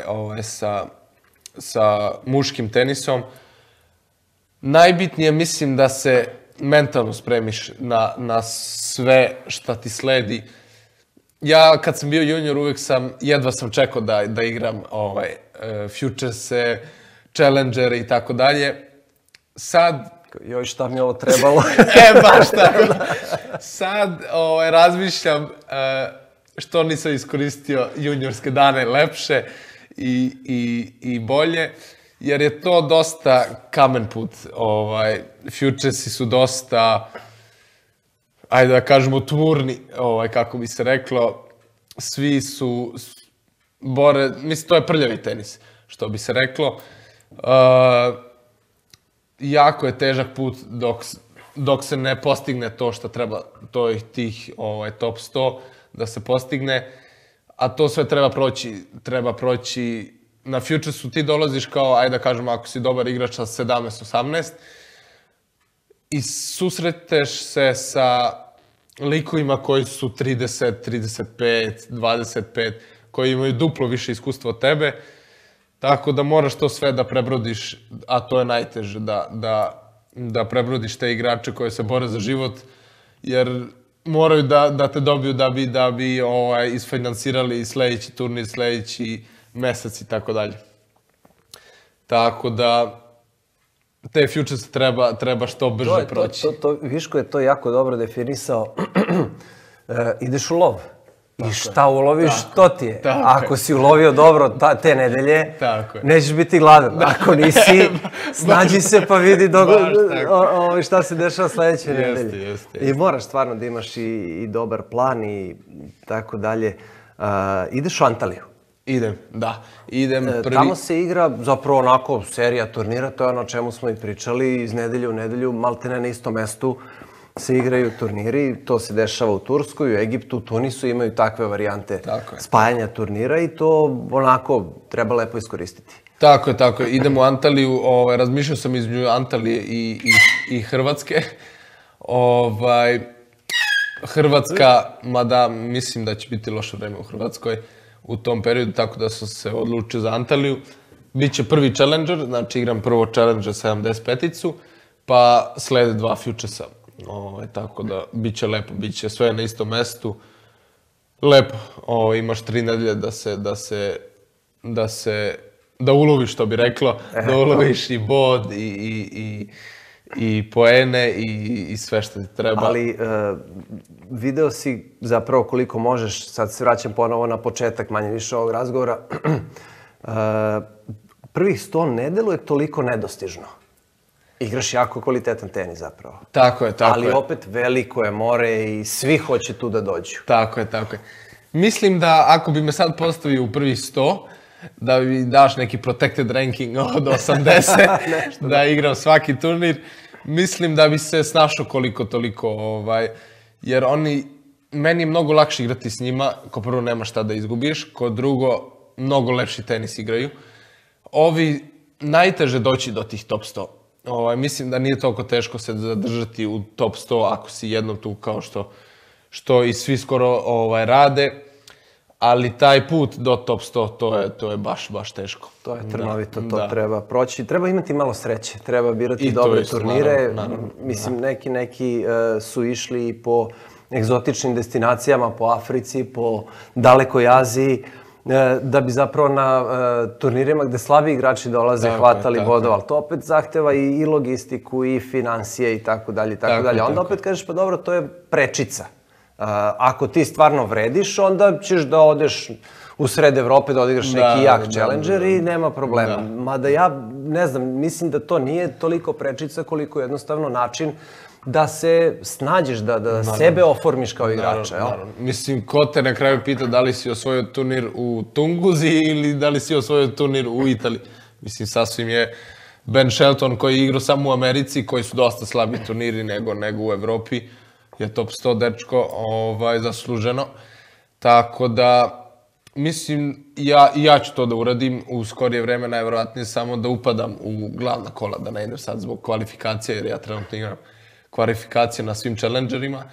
B: sa muškim tenisom. Najbitnije mislim da se mentalno spremiš na sve šta ti sledi. Ja kad sam bio junior jedva sam čekao da igram Futurese, Challengere i tako dalje. Sad...
A: Joj, šta mi je ovo trebalo?
B: Baš tako. Sad razmišljam što nisam iskoristio juniorske dane lepše i bolje, jer je to dosta kamen put. Futuresi su dosta, ajde da kažemo, tmurni, kako bi se reklo. Svi su bore, mislim, to je prljavi tenis, što bi se reklo. Jako je težak put dok se ne postigne to što treba, to je tih top 100 da se postigne, a to sve treba proći, na Futuresu ti dolaziš kao, ajde da kažem, ako si dobar igrač sa 17-18 i susreteš se sa likovima koji su 30, 35, 25, koji imaju duplo više iskustva od tebe. Tako da moraš to sve da prebrodiš, a to je najteže, da prebrodiš te igrače koji se bore za život, jer moraju da te dobiju da bi isfinansirali sledeći turnir, sledeći mesec i tako dalje. Tako da te Futures treba što brže proći.
A: Viško je to jako dobro definisao. Ideš u lov. I šta uloviš, to ti je. Ako si ulovio dobro te nedelje, nećeš biti gladan. Ako nisi, snađi se pa vidi šta se dešava sledeće nedelje. I moraš stvarno da imaš i dobar plan i tako dalje. Ideš u Antaliju?
B: Idem, da. Idem prvi...
A: Tamo se igra zapravo onako serija turnira, to je ono o čemu smo i pričali, iz nedelje u nedelju, maltene na istom mestu se igraju turniri, to se dešava u Turskoj, u Egiptu, u Tunisu, imaju takve varijante spajanja turnira i to onako treba lepo iskoristiti.
B: Tako je. Idem u Antaliju, razmišljao sam između Antalije i Hrvatske. Hrvatska, mada mislim da će biti loše vreme u Hrvatskoj u tom periodu, tako da sam se odlučio za Antaliju. Biće prvi Challenger, znači igram prvo Challenger 75-icu, pa slede 2 Futuresa. Tako da biće lepo, biće sve na istom mestu. Lepo, imaš 3 nedelje da uloviš, što bi reklo, da uloviš i bod i poene i sve što ti treba.
A: Ali video si zapravo koliko možeš, sad se vraćam ponovo na početak manje više ovog razgovora, prvih 100 ne deluje toliko nedostižno. Igraš jako kvalitetan tenis zapravo.
B: Tako je.
A: Ali opet veliko je more i svi hoće tu da dođu.
B: Tako je. Mislim da ako bi me sad postavio u prvih 100, da mi daš neki protected ranking od 80, da igram svaki turnir. Mislim da bi se snašao koliko toliko, jer meni je mnogo lakše igrati s njima, ko prvo nema šta da izgubiš, ko drugo mnogo lepši tenis igraju. Ovi najteže doći do tih top 100. Mislim da nije toliko teško se zadržati u top 100 ako si jednom tu kao što i svi skoro rade. Ali taj put do top 100, to je baš teško.
A: To je trnovito, to treba proći. Treba imati malo sreće, treba birati dobre turnire. Mislim, neki su išli po egzotičnim destinacijama, po Africi, po dalekoj Aziji, da bi zapravo na turnirima gde slabiji igrači dolaze hvatali bodova. Ali to opet zahteva i logistiku, i financije i tako dalje. Onda opet kažeš, pa dobro, to je prečica. Ako ti stvarno vrediš, onda ćeš da odeš u sred Evrope, da odigraš neki jak challenger i nema problema. Mada ja, ne znam, mislim da to nije toliko prečica koliko jednostavno način da se snađeš, da sebe oformiš kao igrača.
B: Mislim, ko te na kraju pita da li si osvojio turnir u Tunguzi ili da li si osvojio turnir u Italiji. Mislim, sasvim je Ben Shelton koji je igrao samo u Americi, koji su dosta slabi turniri nego u Evropi, je top 100 dečko, zasluženo. Tako da, mislim, ja ću to da uradim u skorije vreme, najverovatnije samo da upadam u glavna kola, da ne idem sad zbog kvalifikacije, jer ja trenutno igram kvalifikacije na svim challengerima,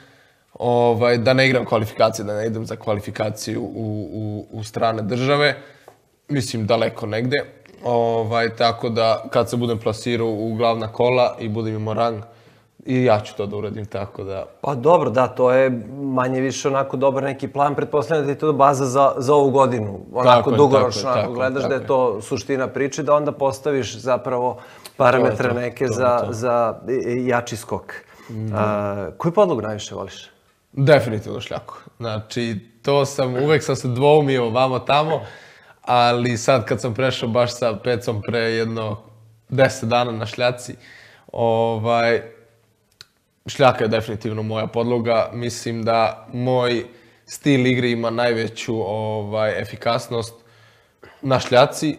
B: da ne igram kvalifikacije, da ne idem za kvalifikaciju u strane države, mislim daleko negde, tako da kad se budem plasirao u glavna kola i budem imao rang, i ja ću to da uradim, tako da...
A: Pa dobro, da, to je manje više onako dobar neki plan, pretpostavljam da je to baza za ovu godinu, onako dugoročno, ako gledaš da je to suština priče, da onda postaviš zapravo parametre neke za jači skok. Koju podlogu najviše voliš?
B: Definitivno šljaku. Znači, uvek sam se dvoumio vamo tamo, ali sad kad sam prešao baš sa Pecom pre jedno 10 dana na šljaci, šljaka je definitivno moja podloga. Mislim da moj stil igre ima najveću efikasnost na šljaci.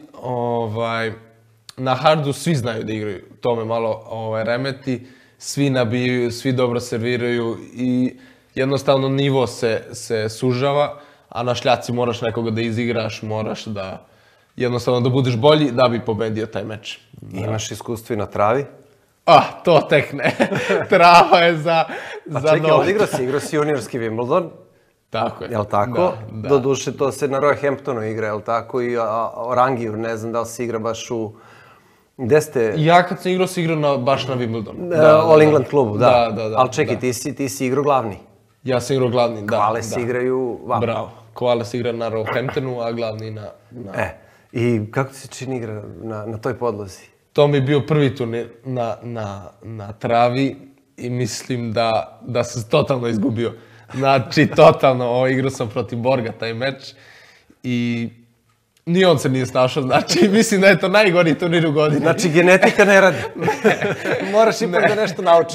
B: Na hardu svi znaju da igraju, to me malo remeti. Svi nabijaju, svi dobro serviraju i jednostavno nivo se sužava, a na šljaci moraš nekoga da izigraš, moraš da jednostavno da budeš bolji da bi pobedio taj meč.
A: Imaš iskustvo i na travi?
B: To tek ne. Trava je za
A: noć. Pa čekaj, odigrao si juniorski Wimbledon.
B: Tako je.
A: Jel' tako? Doduše, to se na Roehamptonu igra, jel' tako? I Orangiju, ne znam da li se igra baš u... Gde ste...
B: Ja kad sam igrao baš na Wimbledonu.
A: All England klubu, da. Ali čekaj, ti si igrao glavni.
B: Ja sam igrao glavni, da.
A: Kvale se igraju vama.
B: Bravo. Kvale se igra na Roehamptonu, a glavni na...
A: I kako ti se čini igra na toj podlozi?
B: To mi je bio prvi turnir na travi i mislim da sam totalno izgubio. Znači, totalno, igrao sam protiv Borga taj meč i ni on se nije snašao, znači, mislim da je to najgori turnir u godini.
A: Znači, genetika ne radi. Moraš ipak da nešto naučiš.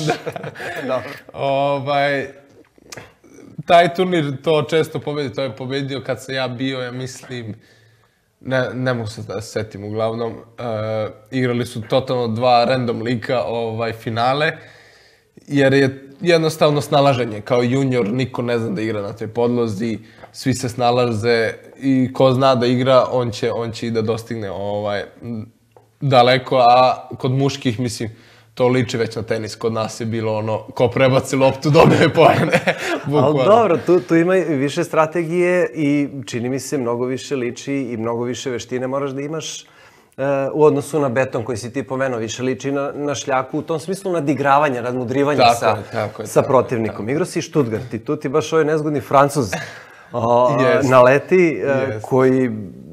B: Taj turnir to često pobedi, to je pobedio kad sam ja bio, ja mislim, ne mogu se da se setim uglavnom, igrali su totalno dva random lika finale, jer je jednostavno snalaženje. Kao junior niko ne zna da igra na toj podlozi, svi se snalaze i ko zna da igra, on će i da dostigne daleko, a kod muških, mislim, to liči već na tenis. Kod nas je bilo ono, ko prebaci loptu, dobije poene.
A: Ali dobro, tu ima više strategije i čini mi se mnogo više liči i mnogo više veštine moraš da imaš u odnosu na beton koji si ti pomenuo. Više liči na šljaku u tom smislu nadigravanja, nadmudrivanja sa protivnikom. Igrao si Stuttgart i tu ti baš ovaj nezgodni Francuz naleti koji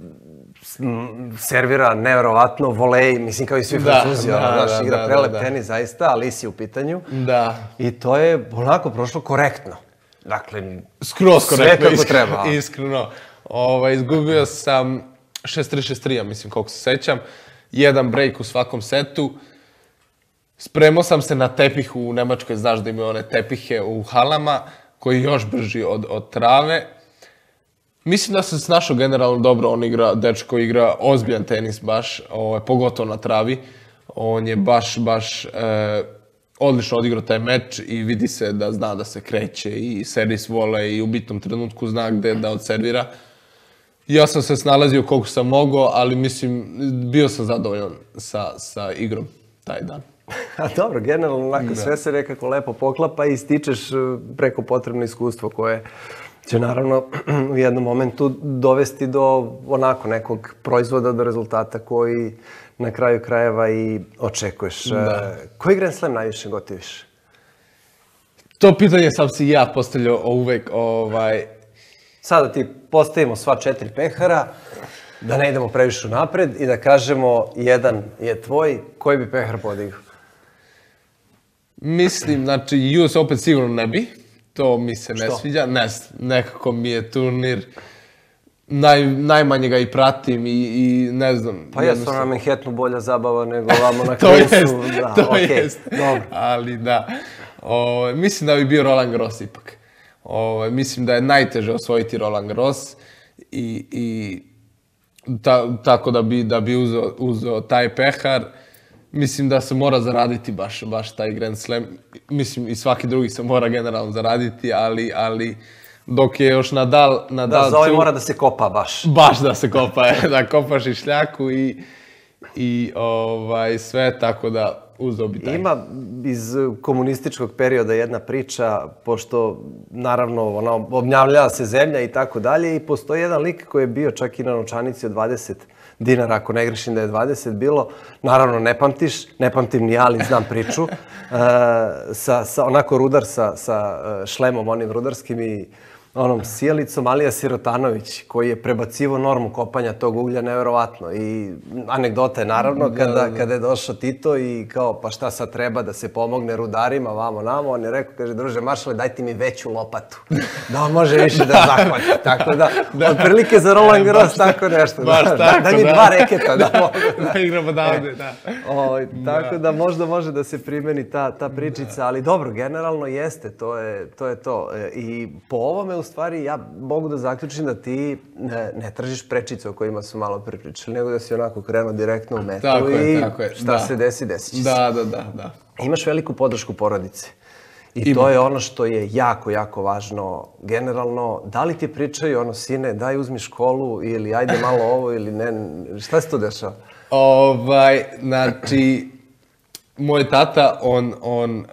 A: servira neverovatno, volej, mislim kao i svi Francuzi, igra prelep tenis zaista, ali si u pitanju.
B: Da.
A: I to je onako prošlo korektno. Dakle,
B: skroz korektno,
A: sve kako treba.
B: Iskreno. Izgubio sam 6-3, 6-3, mislim koliko se sećam. Jedan break u svakom setu. Spremao sam se na tepih u Nemačkoj, znaš da imaju one tepihe u halama, koji je još brži od trave. Mislim da se snašao generalno dobro, dečko igra ozbiljan tenis baš, pogotovo na travi. On je baš odlično odigrao taj meč i vidi se da zna da se kreće i servis vole i u bitnom trenutku zna gde da odservira. Ja sam se snalazio koliko sam mogao, ali mislim, bio sam zadovoljan sa igrom taj dan.
A: A dobro, generalno onako sve se nekako lepo poklapa i stičeš preko potrebno iskustvo koje će naravno u jednom momentu dovesti do onako nekog proizvoda, do rezultata koji na kraju krajeva i očekuješ. Koji Grand Slam najviše gotiviš?
B: To pitanje sam si ja postavljao uvek.
A: Sada ti postavimo sva 4 pehara, da ne idemo previše napred i da kažemo jedan je tvoj, koji bi pehar podigao?
B: Mislim, znači, US Open sigurno ne bi. To mi se ne sviđa. Nekako mi je turnir, najmanje ga i pratim i ne znam.
A: Pa jesu na Manhattanu bolja zabava nego ovamo na Queensu.
B: To jest. Ali da. Mislim da bi bio Roland Garros ipak. Mislim da je najteže osvojiti Roland Garros i tako da bi uzeo taj pehar. Mislim da se mora zaraditi baš taj Grand Slam. Mislim i svaki drugi se mora generalno zaraditi, ali dok je još Nadal...
A: Da, za ovaj mora da se kopa baš.
B: Baš da se kopa, da kopaš i šljaku i sve, tako da uzeo bi taj.
A: Ima iz komunističkog perioda jedna priča, pošto naravno obnavljala se zemlja i tako dalje i postoji jedan lik koji je bio čak i na novčanici od 20 dinara, ako ne grešim da je 20 bilo. Naravno ne pamtim ni ja, ali znam priču. Onako rudar sa šlemom onim rudarskim i onom sijalicom, Alija Sirotanović, koji je prebacivo normu kopanja tog uglja, neverovatno. I anegdota je naravno kada je došao Tito i kao, pa šta sad treba da se pomogne rudarima, vamo namo, on je rekao, kaže, druže maršale, dajte mi veću lopatu, da on može više da zahvati. Tako da, otprilike za Roland Garros tako nešto. Da mi 2 reketa da mogu.
B: Da igramo davde, da.
A: Tako da možda može da se primeni ta pričica, ali dobro, generalno jeste, to je to. I po ovome, u stvari, ja mogu da zaključim da ti ne tražiš prečice o kojima su malo prepričali, nego da si onako krenuo direktno u metu i šta se desi, desit će se.
B: Da.
A: Imaš veliku podršku porodice. I to je ono što je jako, jako važno generalno. Da li ti pričaju ono, sine, daj uzmi školu ili ajde malo ovo ili ne, šta se to dešava?
B: Znači, moj tata, on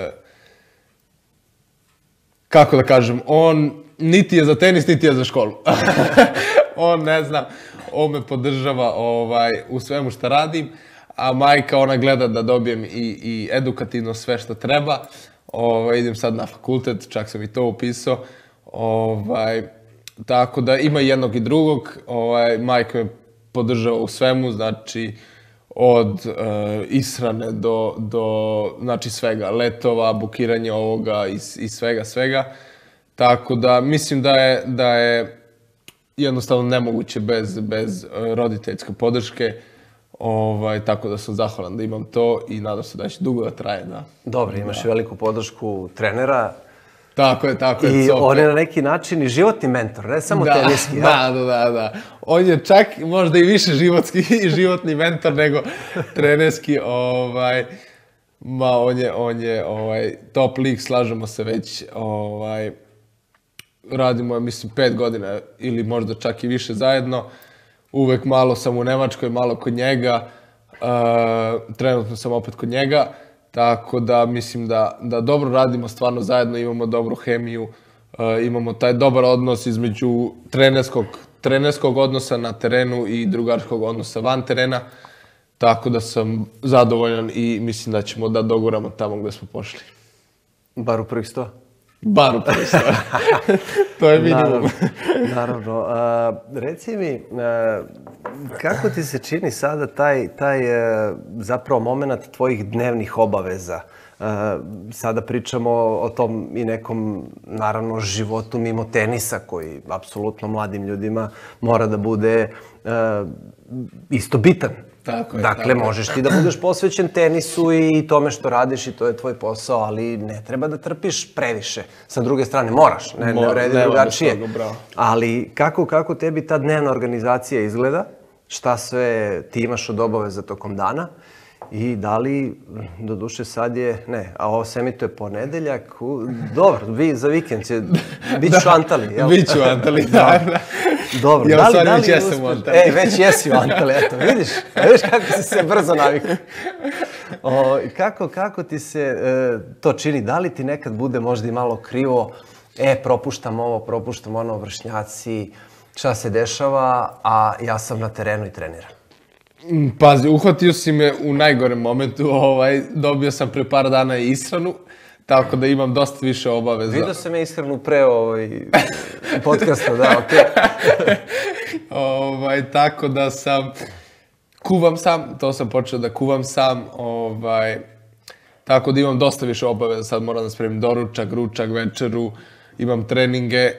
B: kako da kažem, on niti je za tenis, niti je za školu. On, ne znam, on me podržava u svemu što radim, a majka, ona gleda da dobijem i edukativno sve što treba. Idem sad na fakultet, čak sam i to upisao. Tako da ima jednog i drugog. Majka me podržava u svemu, znači od ishrane do znači svega, letova, bukiranje ovoga i svega. Tako da mislim da je jednostavno nemoguće bez roditeljske podrške. Tako da sam zahvalan da imam to i nadam se da će dugo da traje.
A: Dobro, imaš i veliku podršku trenera.
B: Tako je.
A: I on je na neki način i životni mentor, ne samo teniski.
B: Da. On je čak možda i više životni mentor nego trenerski. On je top lik, slažemo se već. Radimo, mislim, 5 godina ili možda čak i više zajedno. Uvek malo sam u Nemačkoj, malo kod njega. Trenutno sam opet kod njega. Tako da mislim da dobro radimo stvarno zajedno, imamo dobru hemiju, imamo taj dobar odnos između trenerskog odnosa na terenu i drugarskog odnosa van terena. Tako da sam zadovoljan i mislim da ćemo da doguramo tamo gde smo pošli.
A: Bar u prvih 100?
B: Bar u prvih 100. To je minimum.
A: Naravno. Reci mi, kako ti se čini sada taj zapravo moment tvojih dnevnih obaveza? Sada pričamo o tom i nekom, naravno, životu mimo tenisa koji apsolutno mladim ljudima mora da bude isto bitan.
B: Tako je,
A: Dakle, možeš ti da budeš posvećen tenisu i tome što radiš i to je tvoj posao, ali ne treba da trpiš previše. Sa druge strane, moraš, ne vredi drugačije. Ali kako tebi ta dnevna organizacija izgleda? Šta sve ti imaš od obaveza tokom dana? I da li, doduše sad je, ne, a ovo se emituje ponedeljak, dobro, za vikend će, bit ću Antali, jel?
B: Bit ću Antali, da.
A: Dobro,
B: ja da li već jesam u Antali.
A: Ej, već jesi u Antali, eto, vidiš kako si se brzo navikao. Kako ti se to čini? Da li ti nekad bude možda i malo krivo, propuštam ovo, propuštam ono, vršnjaci, šta se dešava, a ja sam na terenu i treniram?
B: Pazi, uhvatio si me u najgorem momentu, dobio sam pre par dana ishranu, tako da imam dosta više obaveza.
A: Vidio sam ja ishranu pre podcasta, da, okej.
B: Tako da kuvam sam, to sam počeo da kuvam sam, tako da imam dosta više obaveza, sad moram da spremim doručak, ručak, večeru, imam treninge,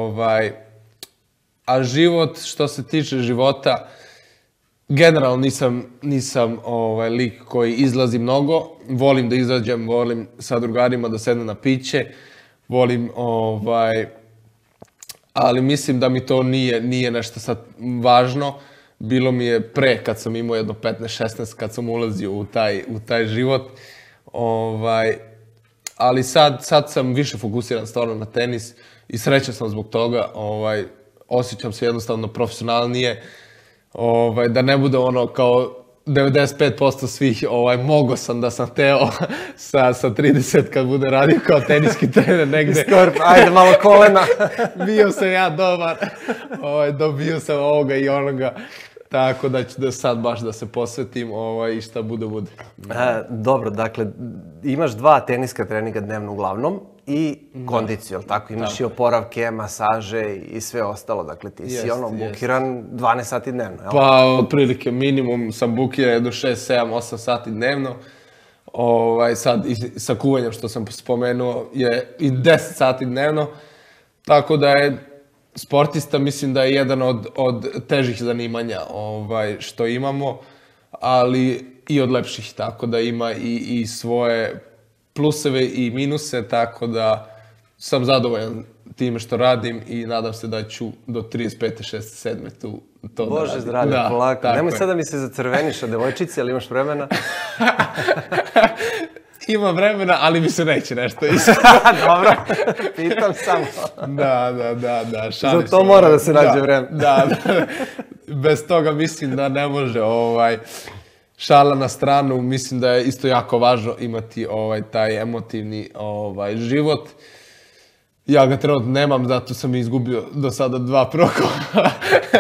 B: a život, što se tiče života, generalno nisam lik koji izlazi mnogo, volim da izađem, volim sa drugarima da sedem na piće, volim, ali mislim da mi to nije nešto sad važno. Bilo mi je pre, kad sam imao jedno 15-16, kad sam ulazio u taj život, ali sad sam više fokusiran stvarno na tenis i srećan sam zbog toga, osjećam se jednostavno profesionalnije, da ne bude ono kao 95% svih, mogo sam da sam teo sa 30 kad bude radio kao teniski trener negde.
A: Ajde malo kolena.
B: Bio sam ja dobar, dobio sam ovoga i onoga, tako da ću sad baš da se posvetim i šta bude.
A: Dobro, dakle, imaš 2 teniska treninga dnevno uglavnom i kondiciju, jel tako? Imaš i oporavke, masaže i sve ostalo, dakle ti si bukiran 12 sati dnevno, jel?
B: Pa, otprilike, minimum sam bukiran jedno 6, 7, 8 sati dnevno. Sad i sa kuvanjem što sam spomenuo je i 10 sati dnevno, tako da je sportista, mislim da je jedan od težih zanimanja što imamo, ali i od lepših, tako da ima i svoje pluseve i minuse, tako da sam zadovoljan time što radim i nadam se da ću do 35. 6. 7. to da radim.
A: Bože zdravlje, polako. Nemoj sad da mi se zacrveniš od devojčice, ali imaš vremena?
B: Ima vremena, ali mi se neće nešto
A: Dobro, pitam samo.
B: Da,
A: šalim se. Za to mora da se nađe vreme.
B: Da, bez toga mislim da ne može, šala na stranu, mislim da je isto jako važno imati taj emotivni život. Ja ga trenutno nemam, zato sam izgubio do sada 2 prokola.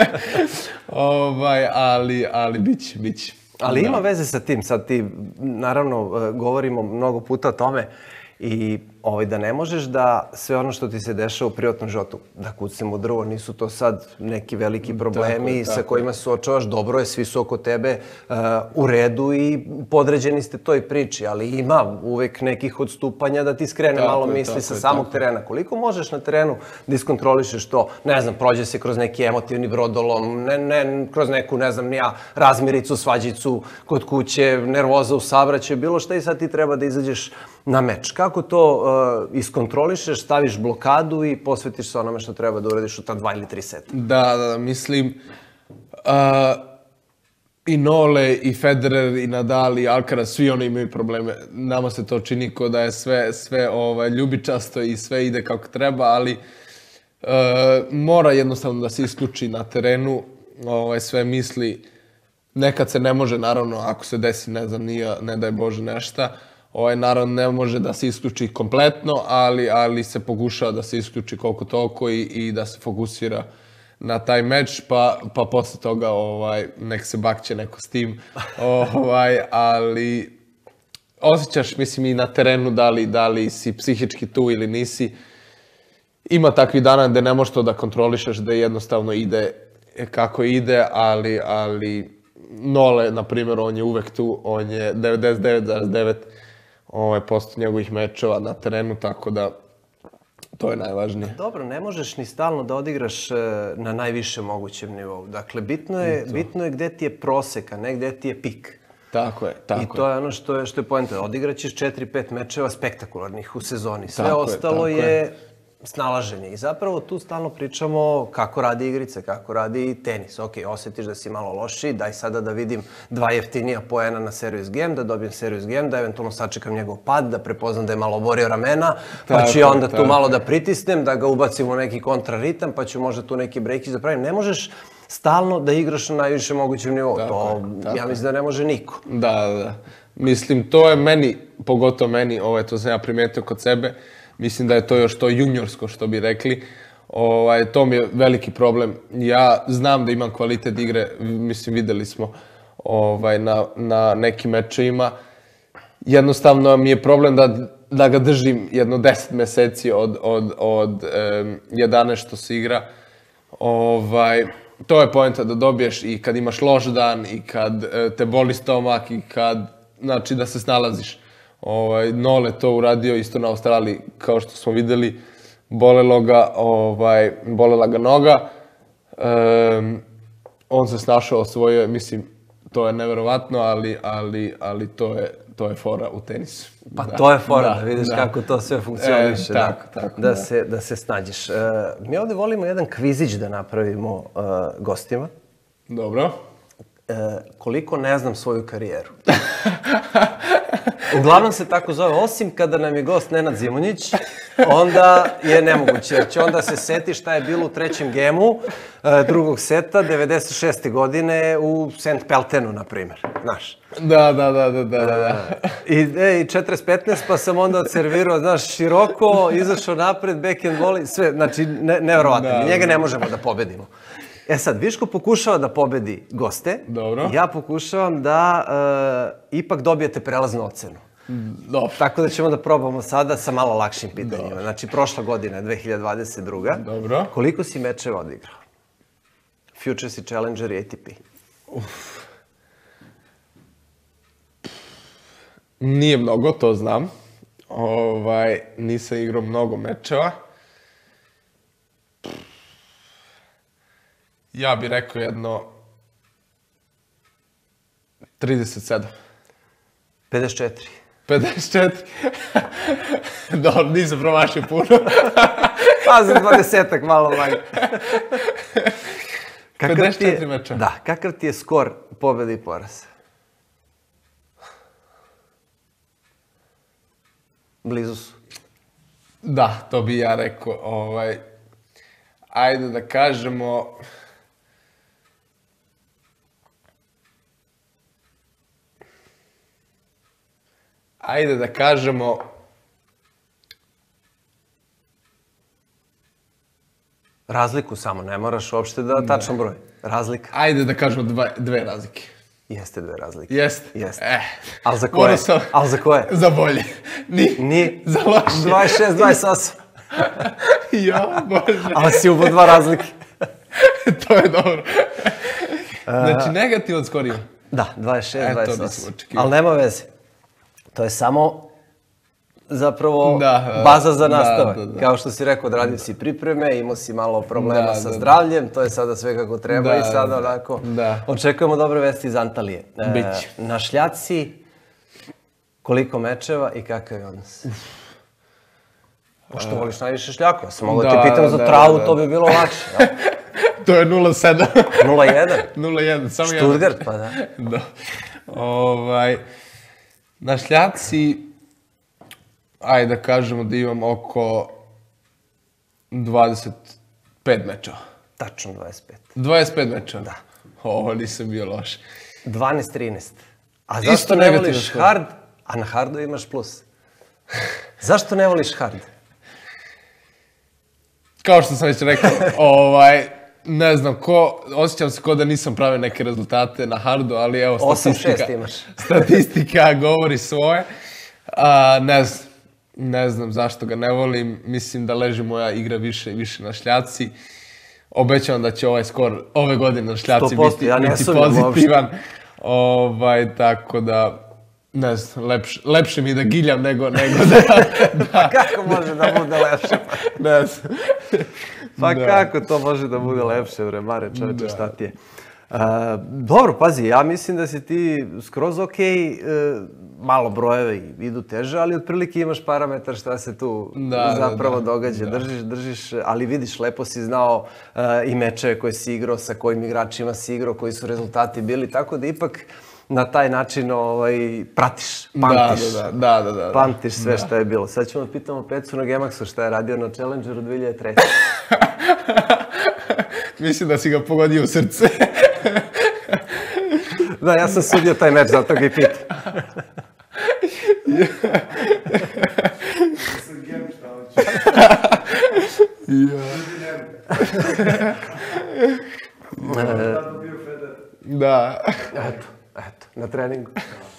B: Ali biće.
A: Ali ima veze sa tim, sad ti, naravno, govorimo mnogo puta o tome i da ne možeš da sve ono što ti se dešava u privatnom životu, da kucnem u drvo, nisu to sad neki veliki problemi sa kojima se suočavaš, dobro je, svi su oko tebe u redu i podređeni ste toj priči, ali ima uvek nekih odstupanja da ti skrene malo misli sa samog terena. Koliko možeš na terenu da iskontrolišeš to, ne znam, prođe se kroz neki emotivni brodolom, ne kroz neku, ne znam, nija razmiricu, svađicu kod kuće, nervoza u saobraćaju, bilo šta i sad ti treba da izađeš na meč. Kako to iskontrolišeš, staviš blokadu i posvetiš se onome što treba da uradiš u ta 2 ili 3 seta?
B: Da, mislim, i Nole, i Federer, i Nadal, i Alcaraz, svi oni imaju probleme. Nama se to čini kao da je sve ljubičasto i sve ide kako treba, ali mora jednostavno da se isključi na terenu sve misli. Nekad se ne može, naravno, ako se desi, ne znam, ne daj Bože nešto, naravno ne može da se isključi kompletno, ali se pokušava da se isključi koliko toliko i da se fokusira na taj meč, pa posle toga nek se bakće neko s tim, ali osjećaš, mislim, i na terenu da li si psihički tu ili nisi. Ima takvih dana gde ne možeš to da kontrolišeš, da jednostavno ide kako ide, ali Nole, na primjer, on je uvek tu, on je 99,9% njegovih mečeva na terenu, tako da To je najvažnije.
A: Dobro, ne možeš ni stalno da odigraš na najvišem mogućem nivou. Dakle, bitno je gde ti je prosek, a ne gde ti je pik.
B: Tako je, tako je.
A: I to je ono što je poenta. Odigraćeš 4-5 mečeva spektakularnih u sezoni. Sve ostalo je snalaženje. I zapravo tu stalno pričamo kako radi igrica, kako radi tenis. Ok, osjetiš da si malo lošiji, daj sada da vidim 2 jeftinija poena na serious game, da dobijem serious game, da eventualno sačekam njegov pad, da prepoznam da je malo oborio ramena, pa ću ja onda tu malo da pritisnem, da ga ubacim u neki kontraritam, pa ću možda tu neki breakić da pravim. Ne možeš stalno da igraš na najviše mogućem nivou. To ja mislim da ne može niko.
B: Da. Mislim, to je meni, pogotovo meni, to sam ja primetio kod sebe, mislim da je to još to juniorsko, što bi rekli. To mi je veliki problem. Ja znam da imam kvalitet igre, mislim, videli smo na nekim mečevima. Jednostavno mi je problem da ga držim jedno 10 meseci od 11 što se igra. To je poenta da dobiješ i kad imaš loš dan i kad te boli stomak i kad, znači, da se snalaziš. Nole to uradio isto na Australiji, kao što smo videli, bolela ga noga. On se snašao svoje, mislim, to je neverovatno, ali to je fora u tenisu.
A: Pa to je fora, da vidiš kako to sve funkcioniše, da se snađeš. Mi ovde volimo jedan kvizić da napravimo gostima.
B: Dobro.
A: Koliko ne znam svoju karijeru. Uglavnom se tako zove, osim kada nam je gost Nenad Zimonjić, onda je nemoguće, jer će onda se seti šta je bilo u trećem gemu drugog seta, 96. godine u St. Peltenu, na primjer, znaš.
B: Da.
A: I 40-15, pa sam onda odservirao, znaš, široko, izašao napred, backhand volley, sve, znači, neverovatno, njega ne možemo da pobedimo. E sad, Viško pokušava da pobedi goste.
B: Dobro.
A: Ja pokušavam da ipak dobijete prelaznu ocenu.
B: Dobro.
A: Tako da ćemo da probamo sada sa malo lakšim pitanjima. Znači, prošla godina je 2022.
B: Dobro.
A: Koliko si mečeva odigrao? Futures i Challenger i ATP.
B: Nije mnogo, to znam. Nisam igrao mnogo mečeva. Ja bih rekao jedno 37.
A: 54.
B: 54? Dobro, nisam promašio puno.
A: Pazi, 20-ak, malo manje.
B: 54 meča.
A: Da, kakav ti je skor pobjede i poraza? Blizu su.
B: Da, to bi ja rekao. Ajde da kažemo... Ajde da kažemo...
A: Razliku samo, ne moraš uopšte da tačan broj. Razlika.
B: Ajde da kažemo dve razlike.
A: Jeste 2 razlike.
B: Jeste?
A: Jeste. Ali za koje? Ali za koje?
B: Za bolje.
A: Ni.
B: Za loše.
A: 26, 28.
B: Ja, Bože.
A: Ali si ubo 2 razlike.
B: To je dobro. Znači, negativan skor ima.
A: Da, 26, 28.
B: To nisam očekivao.
A: Ali nema veze. To je samo zapravo baza za nastavak. Kao što si rekao, odradio si pripreme, imao si malo problema sa zdravljem, to je sada sve kako treba i sada onako očekujemo dobre vesti iz Antalije.
B: Biće.
A: Na šljaci, koliko mečeva i kakav je odnos? Pošto voliš najviše šljaku, ja sam mogao da te pitam za travu, to bi bilo lakše.
B: To je 0,7.
A: 0,1?
B: 0,1, samo jedan.
A: Stuttgart, pa da.
B: Da. Na šljaci, ajde da kažemo da imam oko 25 mečeva.
A: Tačno 25.
B: 25 mečeva?
A: Da.
B: Ovo, nisam bio loš.
A: 12-13. A zašto ne voliš hard, a na hardu imaš plus? Zašto ne voliš hard?
B: Kao što sam već rekao, ne znam osjećam se kao da nisam pravio neke rezultate na hardu, ali evo
A: 8-6 imaš.
B: Statistika govori svoje. Ne znam zašto ga ne volim, mislim da leži moja igra više na šljaci. Obećavam da će ovaj skor ove godine na šljaci biti pozitivan. Tako da Ne znam, lepše mi da giljam nego da...
A: Pa kako može da bude lepše?
B: Ne znam.
A: Pa kako to može da bude lepše, bre, Mare, čoveče, šta ti je? Dobro, pazi, ja mislim da si ti skroz okej, malo brojevi idu teže, ali otprilike imaš parametar šta se tu zapravo događa. Držiš, ali vidiš, lepo si znao i mečeve koje si igrao, sa kojim igračima si igrao, koji su rezultati bili, tako da ipak na taj način pratiš, pamtiš.
B: Da.
A: Pamtiš sve šta je bilo. Sad ćemo da pitamo Pecu na Gemaxu šta je radio na Challengeru 2003.
B: Mislim da si ga pogodio u srce.
A: Da, ja sam sudio taj meč, zato ga i pitam.
B: Da.
A: Eto, na treningu.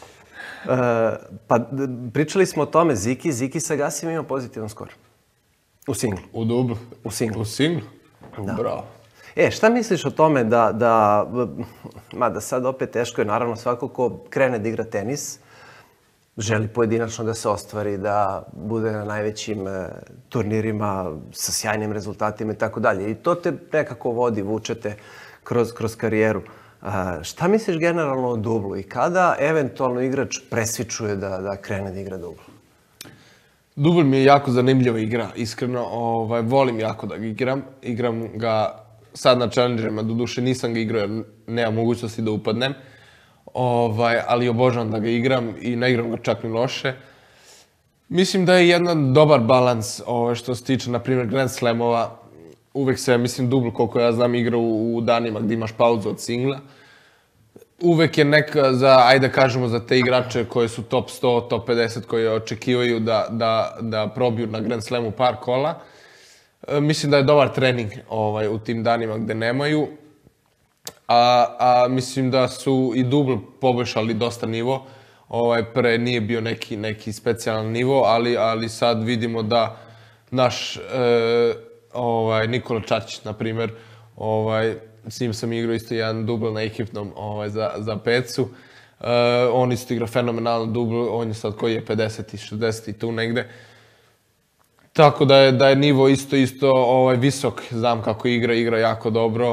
A: Pa pričali smo o tome, Ziki sa Gasim ima pozitivan skor. U singlu.
B: U dublu.
A: U singlu.
B: U singlu?
A: Da.
B: Bravo.
A: Šta misliš o tome mada sad opet teško je, naravno svako ko krene da igra tenis, želi pojedinačno da se ostvari, da bude na najvećim turnirima sa sjajnim rezultatima i tako dalje. I to te nekako vodi, vučete kroz karijeru. Šta misliš generalno o dublu i kada eventualno igrač presvičuje da krene da igra dublu?
B: Dubl mi je jako zanimljiva igra, iskreno. Volim jako da ga igram. Igram ga sad na challengerima, doduše nisam ga igrao jer nema mogućnosti da upadnem. Ali obožavam da ga igram i ne igram ga čak ni loše. Mislim da je jedan dobar balans što se tiče, na primjer, Grand Slamova. Uvek se, mislim, dubl, koliko ja znam, igra u danima gdje imaš pauzu od singla. Uvek je neka, ajde kažemo, za te igrače koji su top 100, top 50, koji očekivaju da probiju na Grand Slamu par kola. Mislim da je dobar trening u tim danima gde nemaju. A mislim da su i dubl poboljšali dosta nivo. Pre nije bio neki specijalan nivo, ali sad vidimo da naš Nikola Čačić, na primjer, s njim sam igrao isto jedan dubl na ekipnom za Pecu. On isto igra fenomenalno dubl, on je sad koji je 50 i 60 i tu negde. Tako da je nivo isto visok, znam kako igra jako dobro.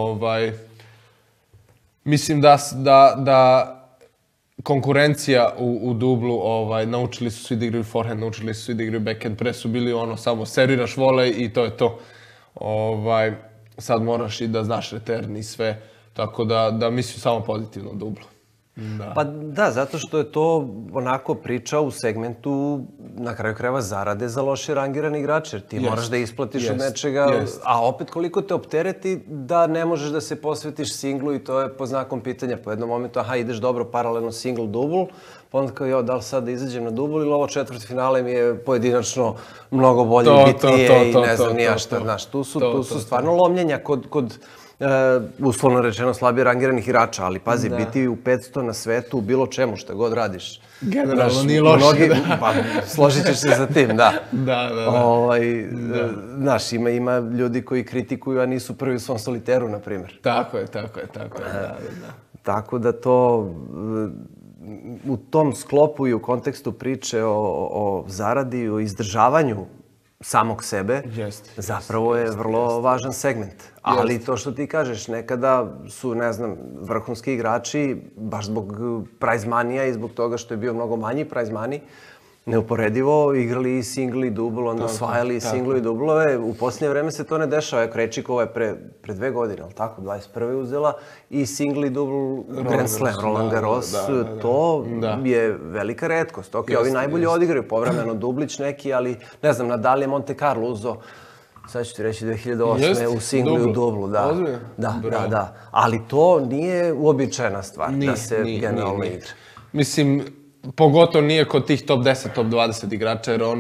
B: Mislim da konkurencija u dublu, naučili su svi da igraju forehand, naučili su svi da igraju backhand, pre su bili samo serviraš volej i to je to. Sad moraš i da znaš return i sve, tako da mislim samo pozitivno dublo.
A: Pa da, zato što je to onako priča u segmentu, na kraju krajeva, zarade za loše rangirani igrače. Ti moraš da isplatiš od nečega, a opet koliko te optereti da ne možeš da se posvetiš singlu i to je po znakom pitanja. Po jednom momentu, ideš dobro paralelno single dubl, pa onda kao, da li sad da izađem na dubl ili ovo četvrtfinale mi je pojedinačno mnogo bolje i bitnije i ne znam ni ja šta. Znaš, tu su stvarno lomljenja kod uslovno rečeno slabije rangiranih igrača, ali pazi, biti u 500 na svetu u bilo čemu, šta god radiš.
B: Generalno nije loše, da.
A: Pa, složit ćeš se za tim, da.
B: Da.
A: Znaš, ima ljudi koji kritikuju, a nisu prvi u svom soliteru, na primjer.
B: Tako je, da.
A: Tako da to, u tom sklopu i u kontekstu priče o zaradi, o izdržavanju samog sebe, zapravo je vrlo važan segment. Ali to što ti kažeš, nekada su, ne znam, vrhunski igrači, baš zbog prize money-a i zbog toga što je bio mnogo manji prize money, neuporedivo igrali i single i dubl, onda osvajali i single i dublove. U posljednje vreme se to ne dešava. Krejčikova je pre 2 godine, ali tako, 21. uzela i single i dubl Grand Slam, Roland Garros. To je velika retkost. Ok, ovi najbolji odigraju povremeno dublić neki, ali ne znam, Nadal je Monte Carlo uzo, sad ću ti reći 2008. u singlu i u dublu. Da. Ali to nije uobičajena stvar da se generalno igra.
B: Mislim, pogotovo nije kod tih top 10, top 20 igrača, jer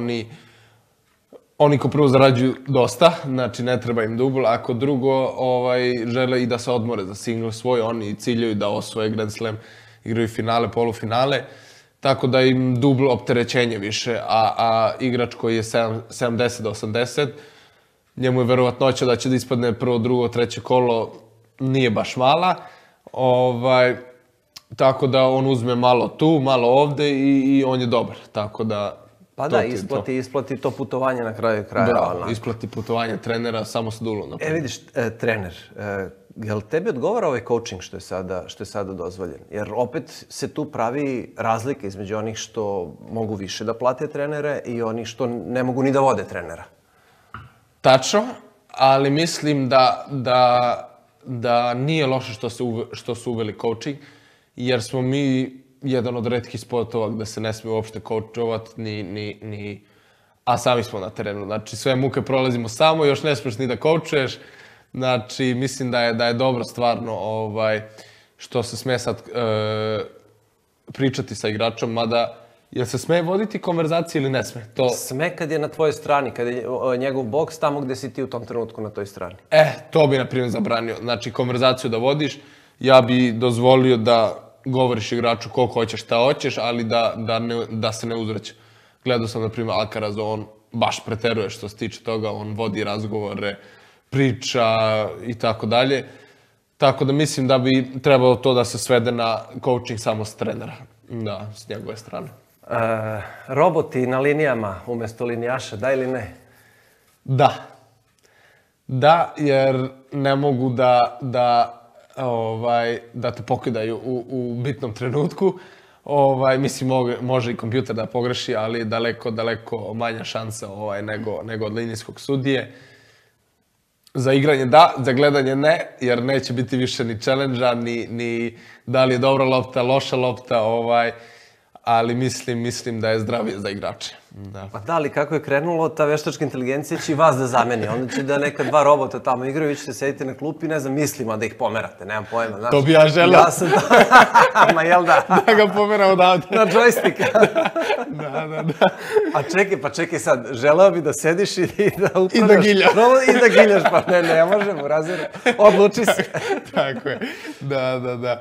B: oni ko prvo zarađuju dosta, znači ne treba im dubl, a kod drugo žele i da se odmore za single svoj, oni ciljaju da osvoje Grand Slam, igraju finale, polufinale, tako da im dubl opterećenje više, a igrač koji je 70 do 80, njemu je verovatnoća da će da ispadne prvo, drugo, treće kolo, nije baš mala. Tako da on uzme malo tu, malo ovde i on je dobar. Tako da...
A: Pa da, isplati to putovanje na kraju kraja.
B: Bravo, isplati putovanje trenera samo sa Dulom.
A: Vidiš, trener, jel tebi odgovara ovaj coaching što je sada dozvoljen? Jer opet se tu pravi razlika između onih što mogu više da plate trenere i onih što ne mogu ni da vode trenera.
B: Tačno, ali mislim da nije loše što su uveli coaching, jer smo mi jedan od retkih sportova gde se ne smije uopšte coachovati, a sami smo na terenu. Znači, sve muke prolazimo samo, još ne smiješ ni da coachuješ. Znači, mislim da je dobro stvarno što se sme sad pričati sa igračom, mada jel se sme voditi konverzacije ili ne sme?
A: Sme kad je na tvojoj strani, kad je njegov boks tamo gde si ti u tom trenutku na toj strani.
B: To bi, na primjer, zabranio. Znači, konverzaciju da vodiš, ja bi dozvolio da govoriš igraču koliko hoćeš, šta hoćeš, ali da se ne uzvraća. Gledao sam, na primjer, Alcaraz, on baš preteruje što se tiče toga, on vodi razgovore, priča i tako dalje. Tako da mislim da bi trebalo to da se svede na coaching samo s trenera, da, s njegove strane.
A: Roboti na linijama umjesto linijaša, da ili ne?
B: Da. Da, jer ne mogu da te pokidaju u bitnom trenutku. Mislim, može i kompjuter da pogreši, ali je daleko manja šansa nego od linijskog sudije. Za igranje da, za gledanje ne, jer neće biti više ni challenge-a, ni da li je dobra lopta, loša lopta, ali mislim da je zdravije za igrače.
A: Pa da, ali kako je krenulo, ta veštačka inteligencija će i vas da zameni. Onda će da neka dva robota tamo igraju, vi ćete sediti na klupi i ne znam, mislima da ih pomerate, nemam pojma.
B: To bi ja želeo.
A: Ja sam to. Ma jel da?
B: Da ga pomeram odavde.
A: Na džojstika.
B: Da.
A: A čekaj sad, želeo bi da sediš i da upravljaš.
B: I da giljaš.
A: I da giljaš, pa ne možemo, razvijeno. Odluči se.
B: Tako je, da.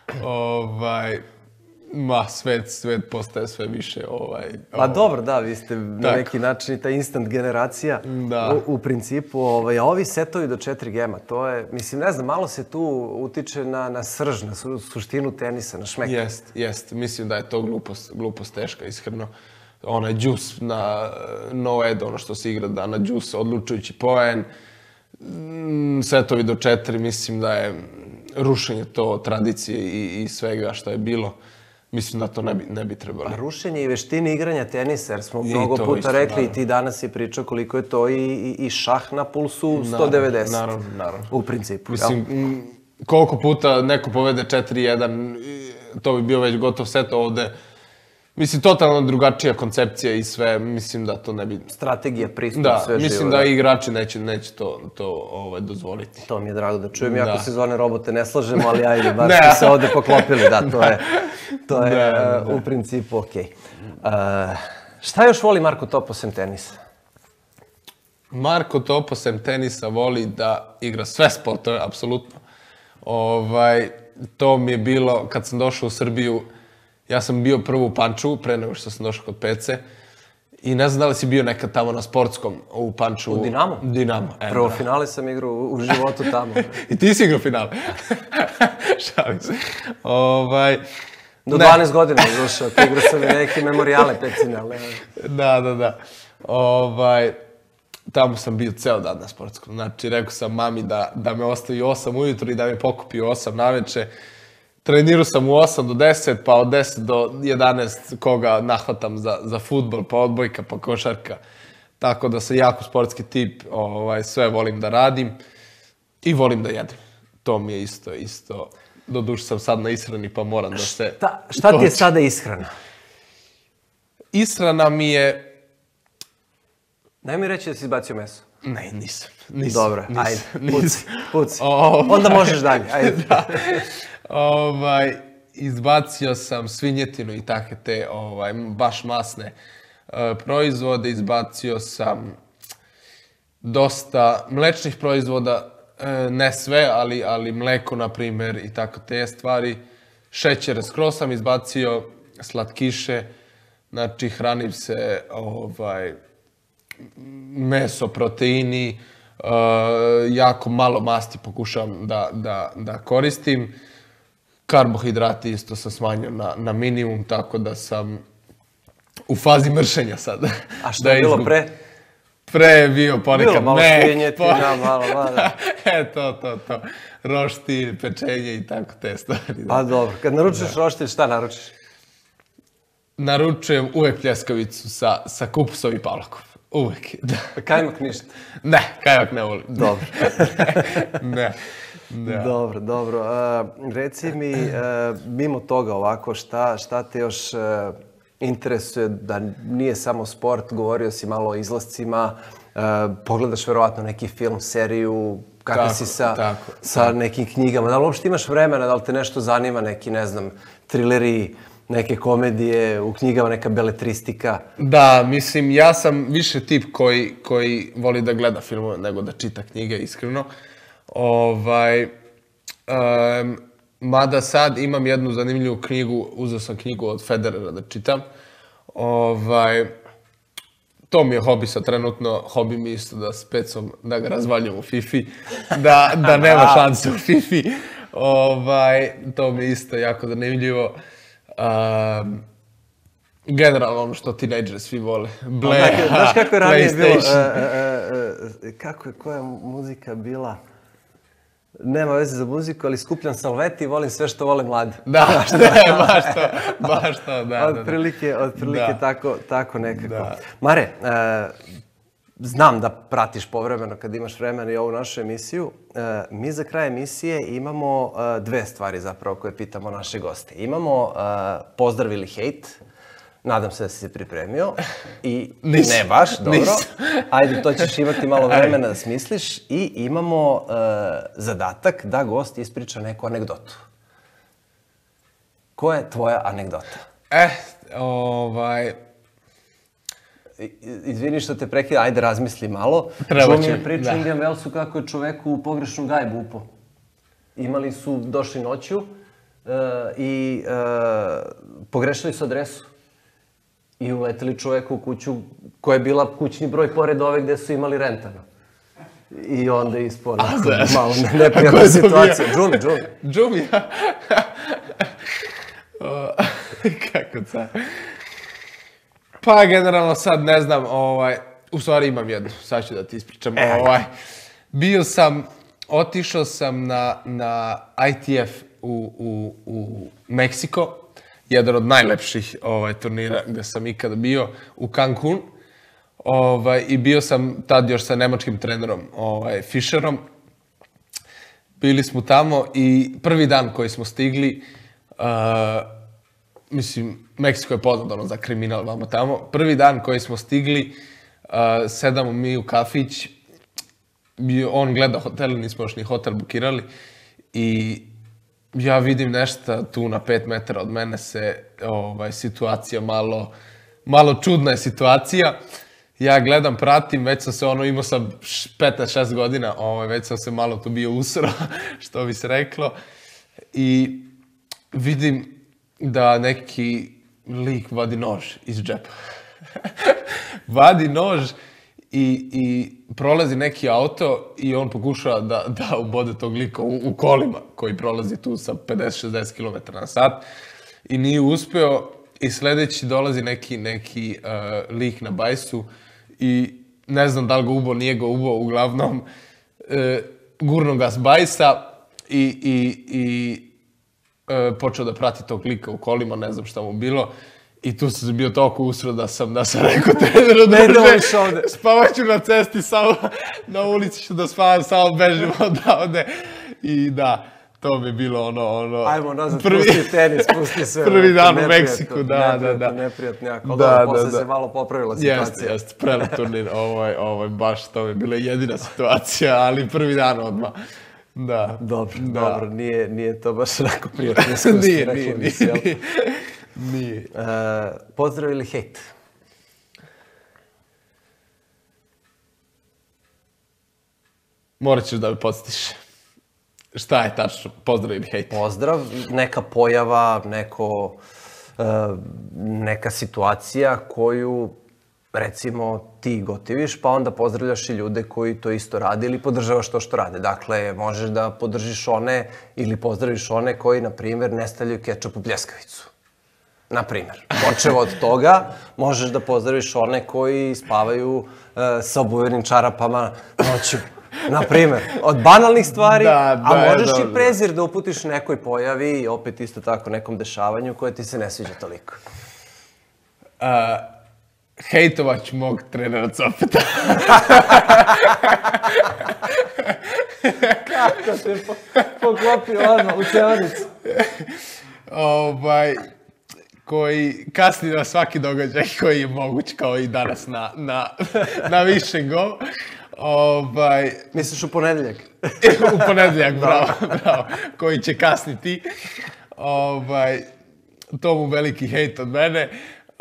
B: Svet postaje sve više
A: Pa dobro, da, vi ste na neki način i ta instant generacija u principu, a ovi setovi do 4 gema, to je, mislim, ne znam, malo se tu utiče na srž, na suštinu tenisa, na šmek.
B: Jest, mislim da je to glupost teška, iskreno. Onaj džus na no-ed, ono što se igra, da na džus odlučujući poen, setovi do 4, mislim da je rušenje to tradicije i svega što je bilo. Mislim da to ne bi trebalo.
A: Rušenje i veštine igranja tenisa, jer smo mnogo puta rekli i ti danas si pričao koliko je to i šah na pulsu 190.
B: Naravno.
A: U principu.
B: Mislim, koliko puta neko povede 4-1, to bi bio već gotov set ovde. Mislim, totalno drugačija koncepcija i sve, mislim da to ne bi...
A: Strategija, pristup, sve živo.
B: Da, mislim da i igrači neće to dozvoliti.
A: To mi je drago da čujem, iako se zvone robote ne slažemo, ali ajde, bar ste se ovde poklopili, da, to je u principu okej. Šta još voli Marko Topo sem tenisa?
B: Marko Topo sem tenisa voli da igra sve sportove, apsolutno. To mi je bilo, kad sam došao u Srbiju, ja sam bio prvo u Pančevu, pre nego što sam došao kod Pece. I ne znam da li si bio nekad tamo na sportskom u Pančevu.
A: U Dinamo?
B: Dinamo.
A: Prvo finale sam igrao u životu tamo.
B: I ti si igrao finale? Šalim se.
A: Do 12 godina je došao, igrao sam i neke memorijale Pecine, ali...
B: Da. Tamo sam bio ceo dan na sportskom. Znači, rekao sam mami da me ostavi 8 ujutru i da me pokupi 8 naveče. Trenirao sam u 8 do 10, pa od 10 do 11 koga nahvatam za fudbal, pa odbojka, pa košarka. Tako da sam jako sportski tip, sve volim da radim i volim da jedem. To mi je isto. Doduše sam sad na ishrani, pa moram da se...
A: Šta ti je sada ishrana?
B: Ishrana mi je...
A: Daj mi reći da si izbacio meso.
B: Ne, nisam.
A: Dobro, ajde, puci. Onda možeš dalje, ajde.
B: Izbacio sam svinjetinu i takve te baš masne proizvode. Izbacio sam dosta mlečnih proizvoda, ne sve, ali mleko, na primjer, i tako te stvari. Šećer skroz sam izbacio, slatkiše, znači hranim se meso, proteini, jako malo masti pokušavam da koristim. Karbohidrati isto sam smanjio na minimum, tako da sam u fazi mršenja sad.
A: A što je bilo pre?
B: Pre je bio ponekad
A: bilo malo svinjetina, malo.
B: To. Roštilj, pečenje i tako te stvari.
A: Pa dobro, kad naručiš roštilj, šta naručiš?
B: Naručujem uvek pljeskavicu sa kupusom i pavlakom. Uvek.
A: Kajmak ništa?
B: Ne, kajmak ne volim.
A: Dobro.
B: Ne.
A: Dobro. Reci mi, mimo toga ovako, šta te još interesuje, da nije samo sport, govorio si malo o izlascima, pogledaš verovatno neki film, seriju, kakav si sa nekim knjigama, da li uopšte imaš vremena, da li te nešto zanima, neki, ne znam, trileri, neke komedije, u knjigama neka beletristika?
B: Da, mislim, ja sam više tip koji voli da gleda filmove nego da čita knjige, iskreno. Mada sad imam jednu zanimljivu knjigu, uzeo sam knjigu od Federera da čitam. To mi je hobi sad trenutno, hobi mi isto da s pecom, da ga razvaljam u Fifi, da nema šanse u Fifi. To mi je isto jako zanimljivo. Generalno ono što tinejdžeri svi vole.
A: Znaš kako je ranije bilo? Koja je muzika bila? Nema veze za muziku, ali skupljam salveti i volim sve što vole mlade.
B: Da, baš to, da.
A: Otprilike tako nekako. Mare, znam da pratiš povremeno kad imaš vremena i ovu našu emisiju. Mi za kraj emisije imamo dve stvari zapravo koje pitamo naše goste. Imamo pozdrav ili hejt. Nadam se da si se pripremio. I ne baš, dobro. Ajde, to ćeš imati malo vremena da smisliš. I imamo zadatak da gost ispriča neku anegdotu. Koja je tvoja anegdota? Izvini što te prekida, ajde razmisli malo. Čuo mi je priču Indian Wellsu kako je čoveku u pogrešnu gajbu upao. Došli noću i pogrešili su adresu. I uleteli čoveku u kuću koja je bila kućni broj pored ove gde su imali rentano. I onda je ispao malo neprijatna situacija.
B: Džumi, ja. Kako sad? Pa generalno sad ne znam, u stvari imam jednu, sad ću da ti ispričam. Otišao sam na ITF u Meksiko, jedan od najlepših turnira gde sam ikada bio, u Cancun. I bio sam tad još sa nemačkim trenerom, Fischerom. Bili smo tamo i prvi dan koji smo stigli, mislim, Meksiko je poznat za kriminal vamo tamo. Prvi dan koji smo stigli, sedamo mi u kafić, on gleda hotel, nismo još ni hotel bukirali i ja vidim nešto tu na 5 metara od mene se situacija malo čudna je situacija. Ja gledam, pratim, već sam se imao sam 15-16 godina, već sam se malo tu bio usro, što bi se reklo. I vidim da neki lik vadi nož iz džepa. Vadi nož i prolazi neki auto i on pokušava da ubode tog lika u kolima koji prolazi tu sa 50-60 km/h i nije uspeo i sledeći dolazi neki lik na bajsu i ne znam da li ga ubao, nije ga ubao, uglavnom gurno ga s bajsa i počeo da prati tog lika u kolima, ne znam šta mu bilo. I tu sam bio toliko usro da sam rekao treneru druže, spavat ću na cesti, samo na ulici ću da spavam, samo bežim odavde. I da, to mi je bilo ono...
A: Ajmo nazad, pusti tenis, pusti sve.
B: Prvi dan u Meksiku, da.
A: Neprijatnijak, ali posle se malo popravila situacija.
B: Jeste, prelep turnir, baš to mi je bila jedina situacija, ali prvi dan odmah. Da.
A: Dobro, nije to baš onako prijatno iskustvo.
B: Nije.
A: Pozdrav ili hejt?
B: Morat ćeš da me podsjetiš. Šta je tačno pozdrav ili hejt?
A: Pozdrav, neka pojava, neka situacija koju recimo ti gotiviš, pa onda pozdravljaš i ljude koji to isto rade ili podržavaš to što rade. Dakle, možeš da podržiš one ili pozdraviš one koji, na primjer, ne stavljaju kečap u pljeskavicu. Na primjer, počevo od toga, možeš da pozdraviš one koji spavaju sa obuvenim čarapama noću. Na primjer, od banalnih stvari, a možeš i prezir da uputiš nekoj pojavi i opet isto tako nekom dešavanju koje ti se ne sviđa toliko.
B: Hejtovat ću mog trenera Copeta.
A: Kako se poklopio odmah u teoricu?
B: Koji kasni na svaki događaj koji je moguć, kao i danas na više go.
A: Misliš u ponedeljak?
B: U ponedeljak, bravo. Koji će kasniti. To mu veliki hejt od mene.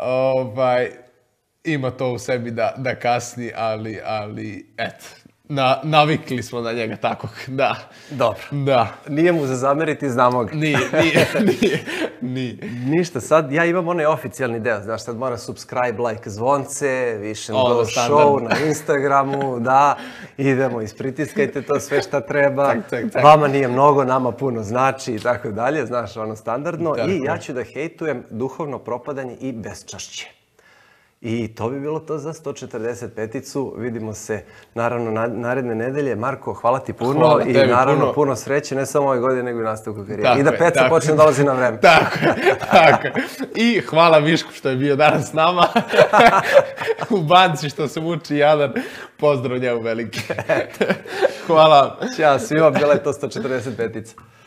B: Ima to u sebi da kasni, ali eto. Navikli smo na njega takvog, da.
A: Dobro.
B: Da.
A: Nije mu za zameriti, znamo ga.
B: Nije.
A: Ništa, sad ja imam onaj oficijalni deo, znaš, sad mora subscribe, like, zvonce, više go
B: standard.
A: show na Instagramu, da, idemo, ispritiskajte to sve šta treba.
B: Tak.
A: Vama nije mnogo, nama puno znači i tako dalje, znaš, ono standardno.
B: Tako.
A: I ja ću da hejtujem duhovno propadanje i bezčašće. I to bi bilo to za 145-icu. Vidimo se, naravno, naredne nedelje. Marko, hvala ti puno.
B: Hvala
A: i
B: tebi
A: naravno
B: puno.
A: Puno sreće, ne samo ove godine, nego i nastavku karijere.
B: Tako
A: I da
B: je,
A: Peca
B: tako
A: počne dolazi na vreme.
B: Tako je. I hvala Višku što je bio danas s nama. U banci što se muči jadan. Pozdrav njemu veliki. Hvala.
A: Ćao svima, bila je to 145-ica.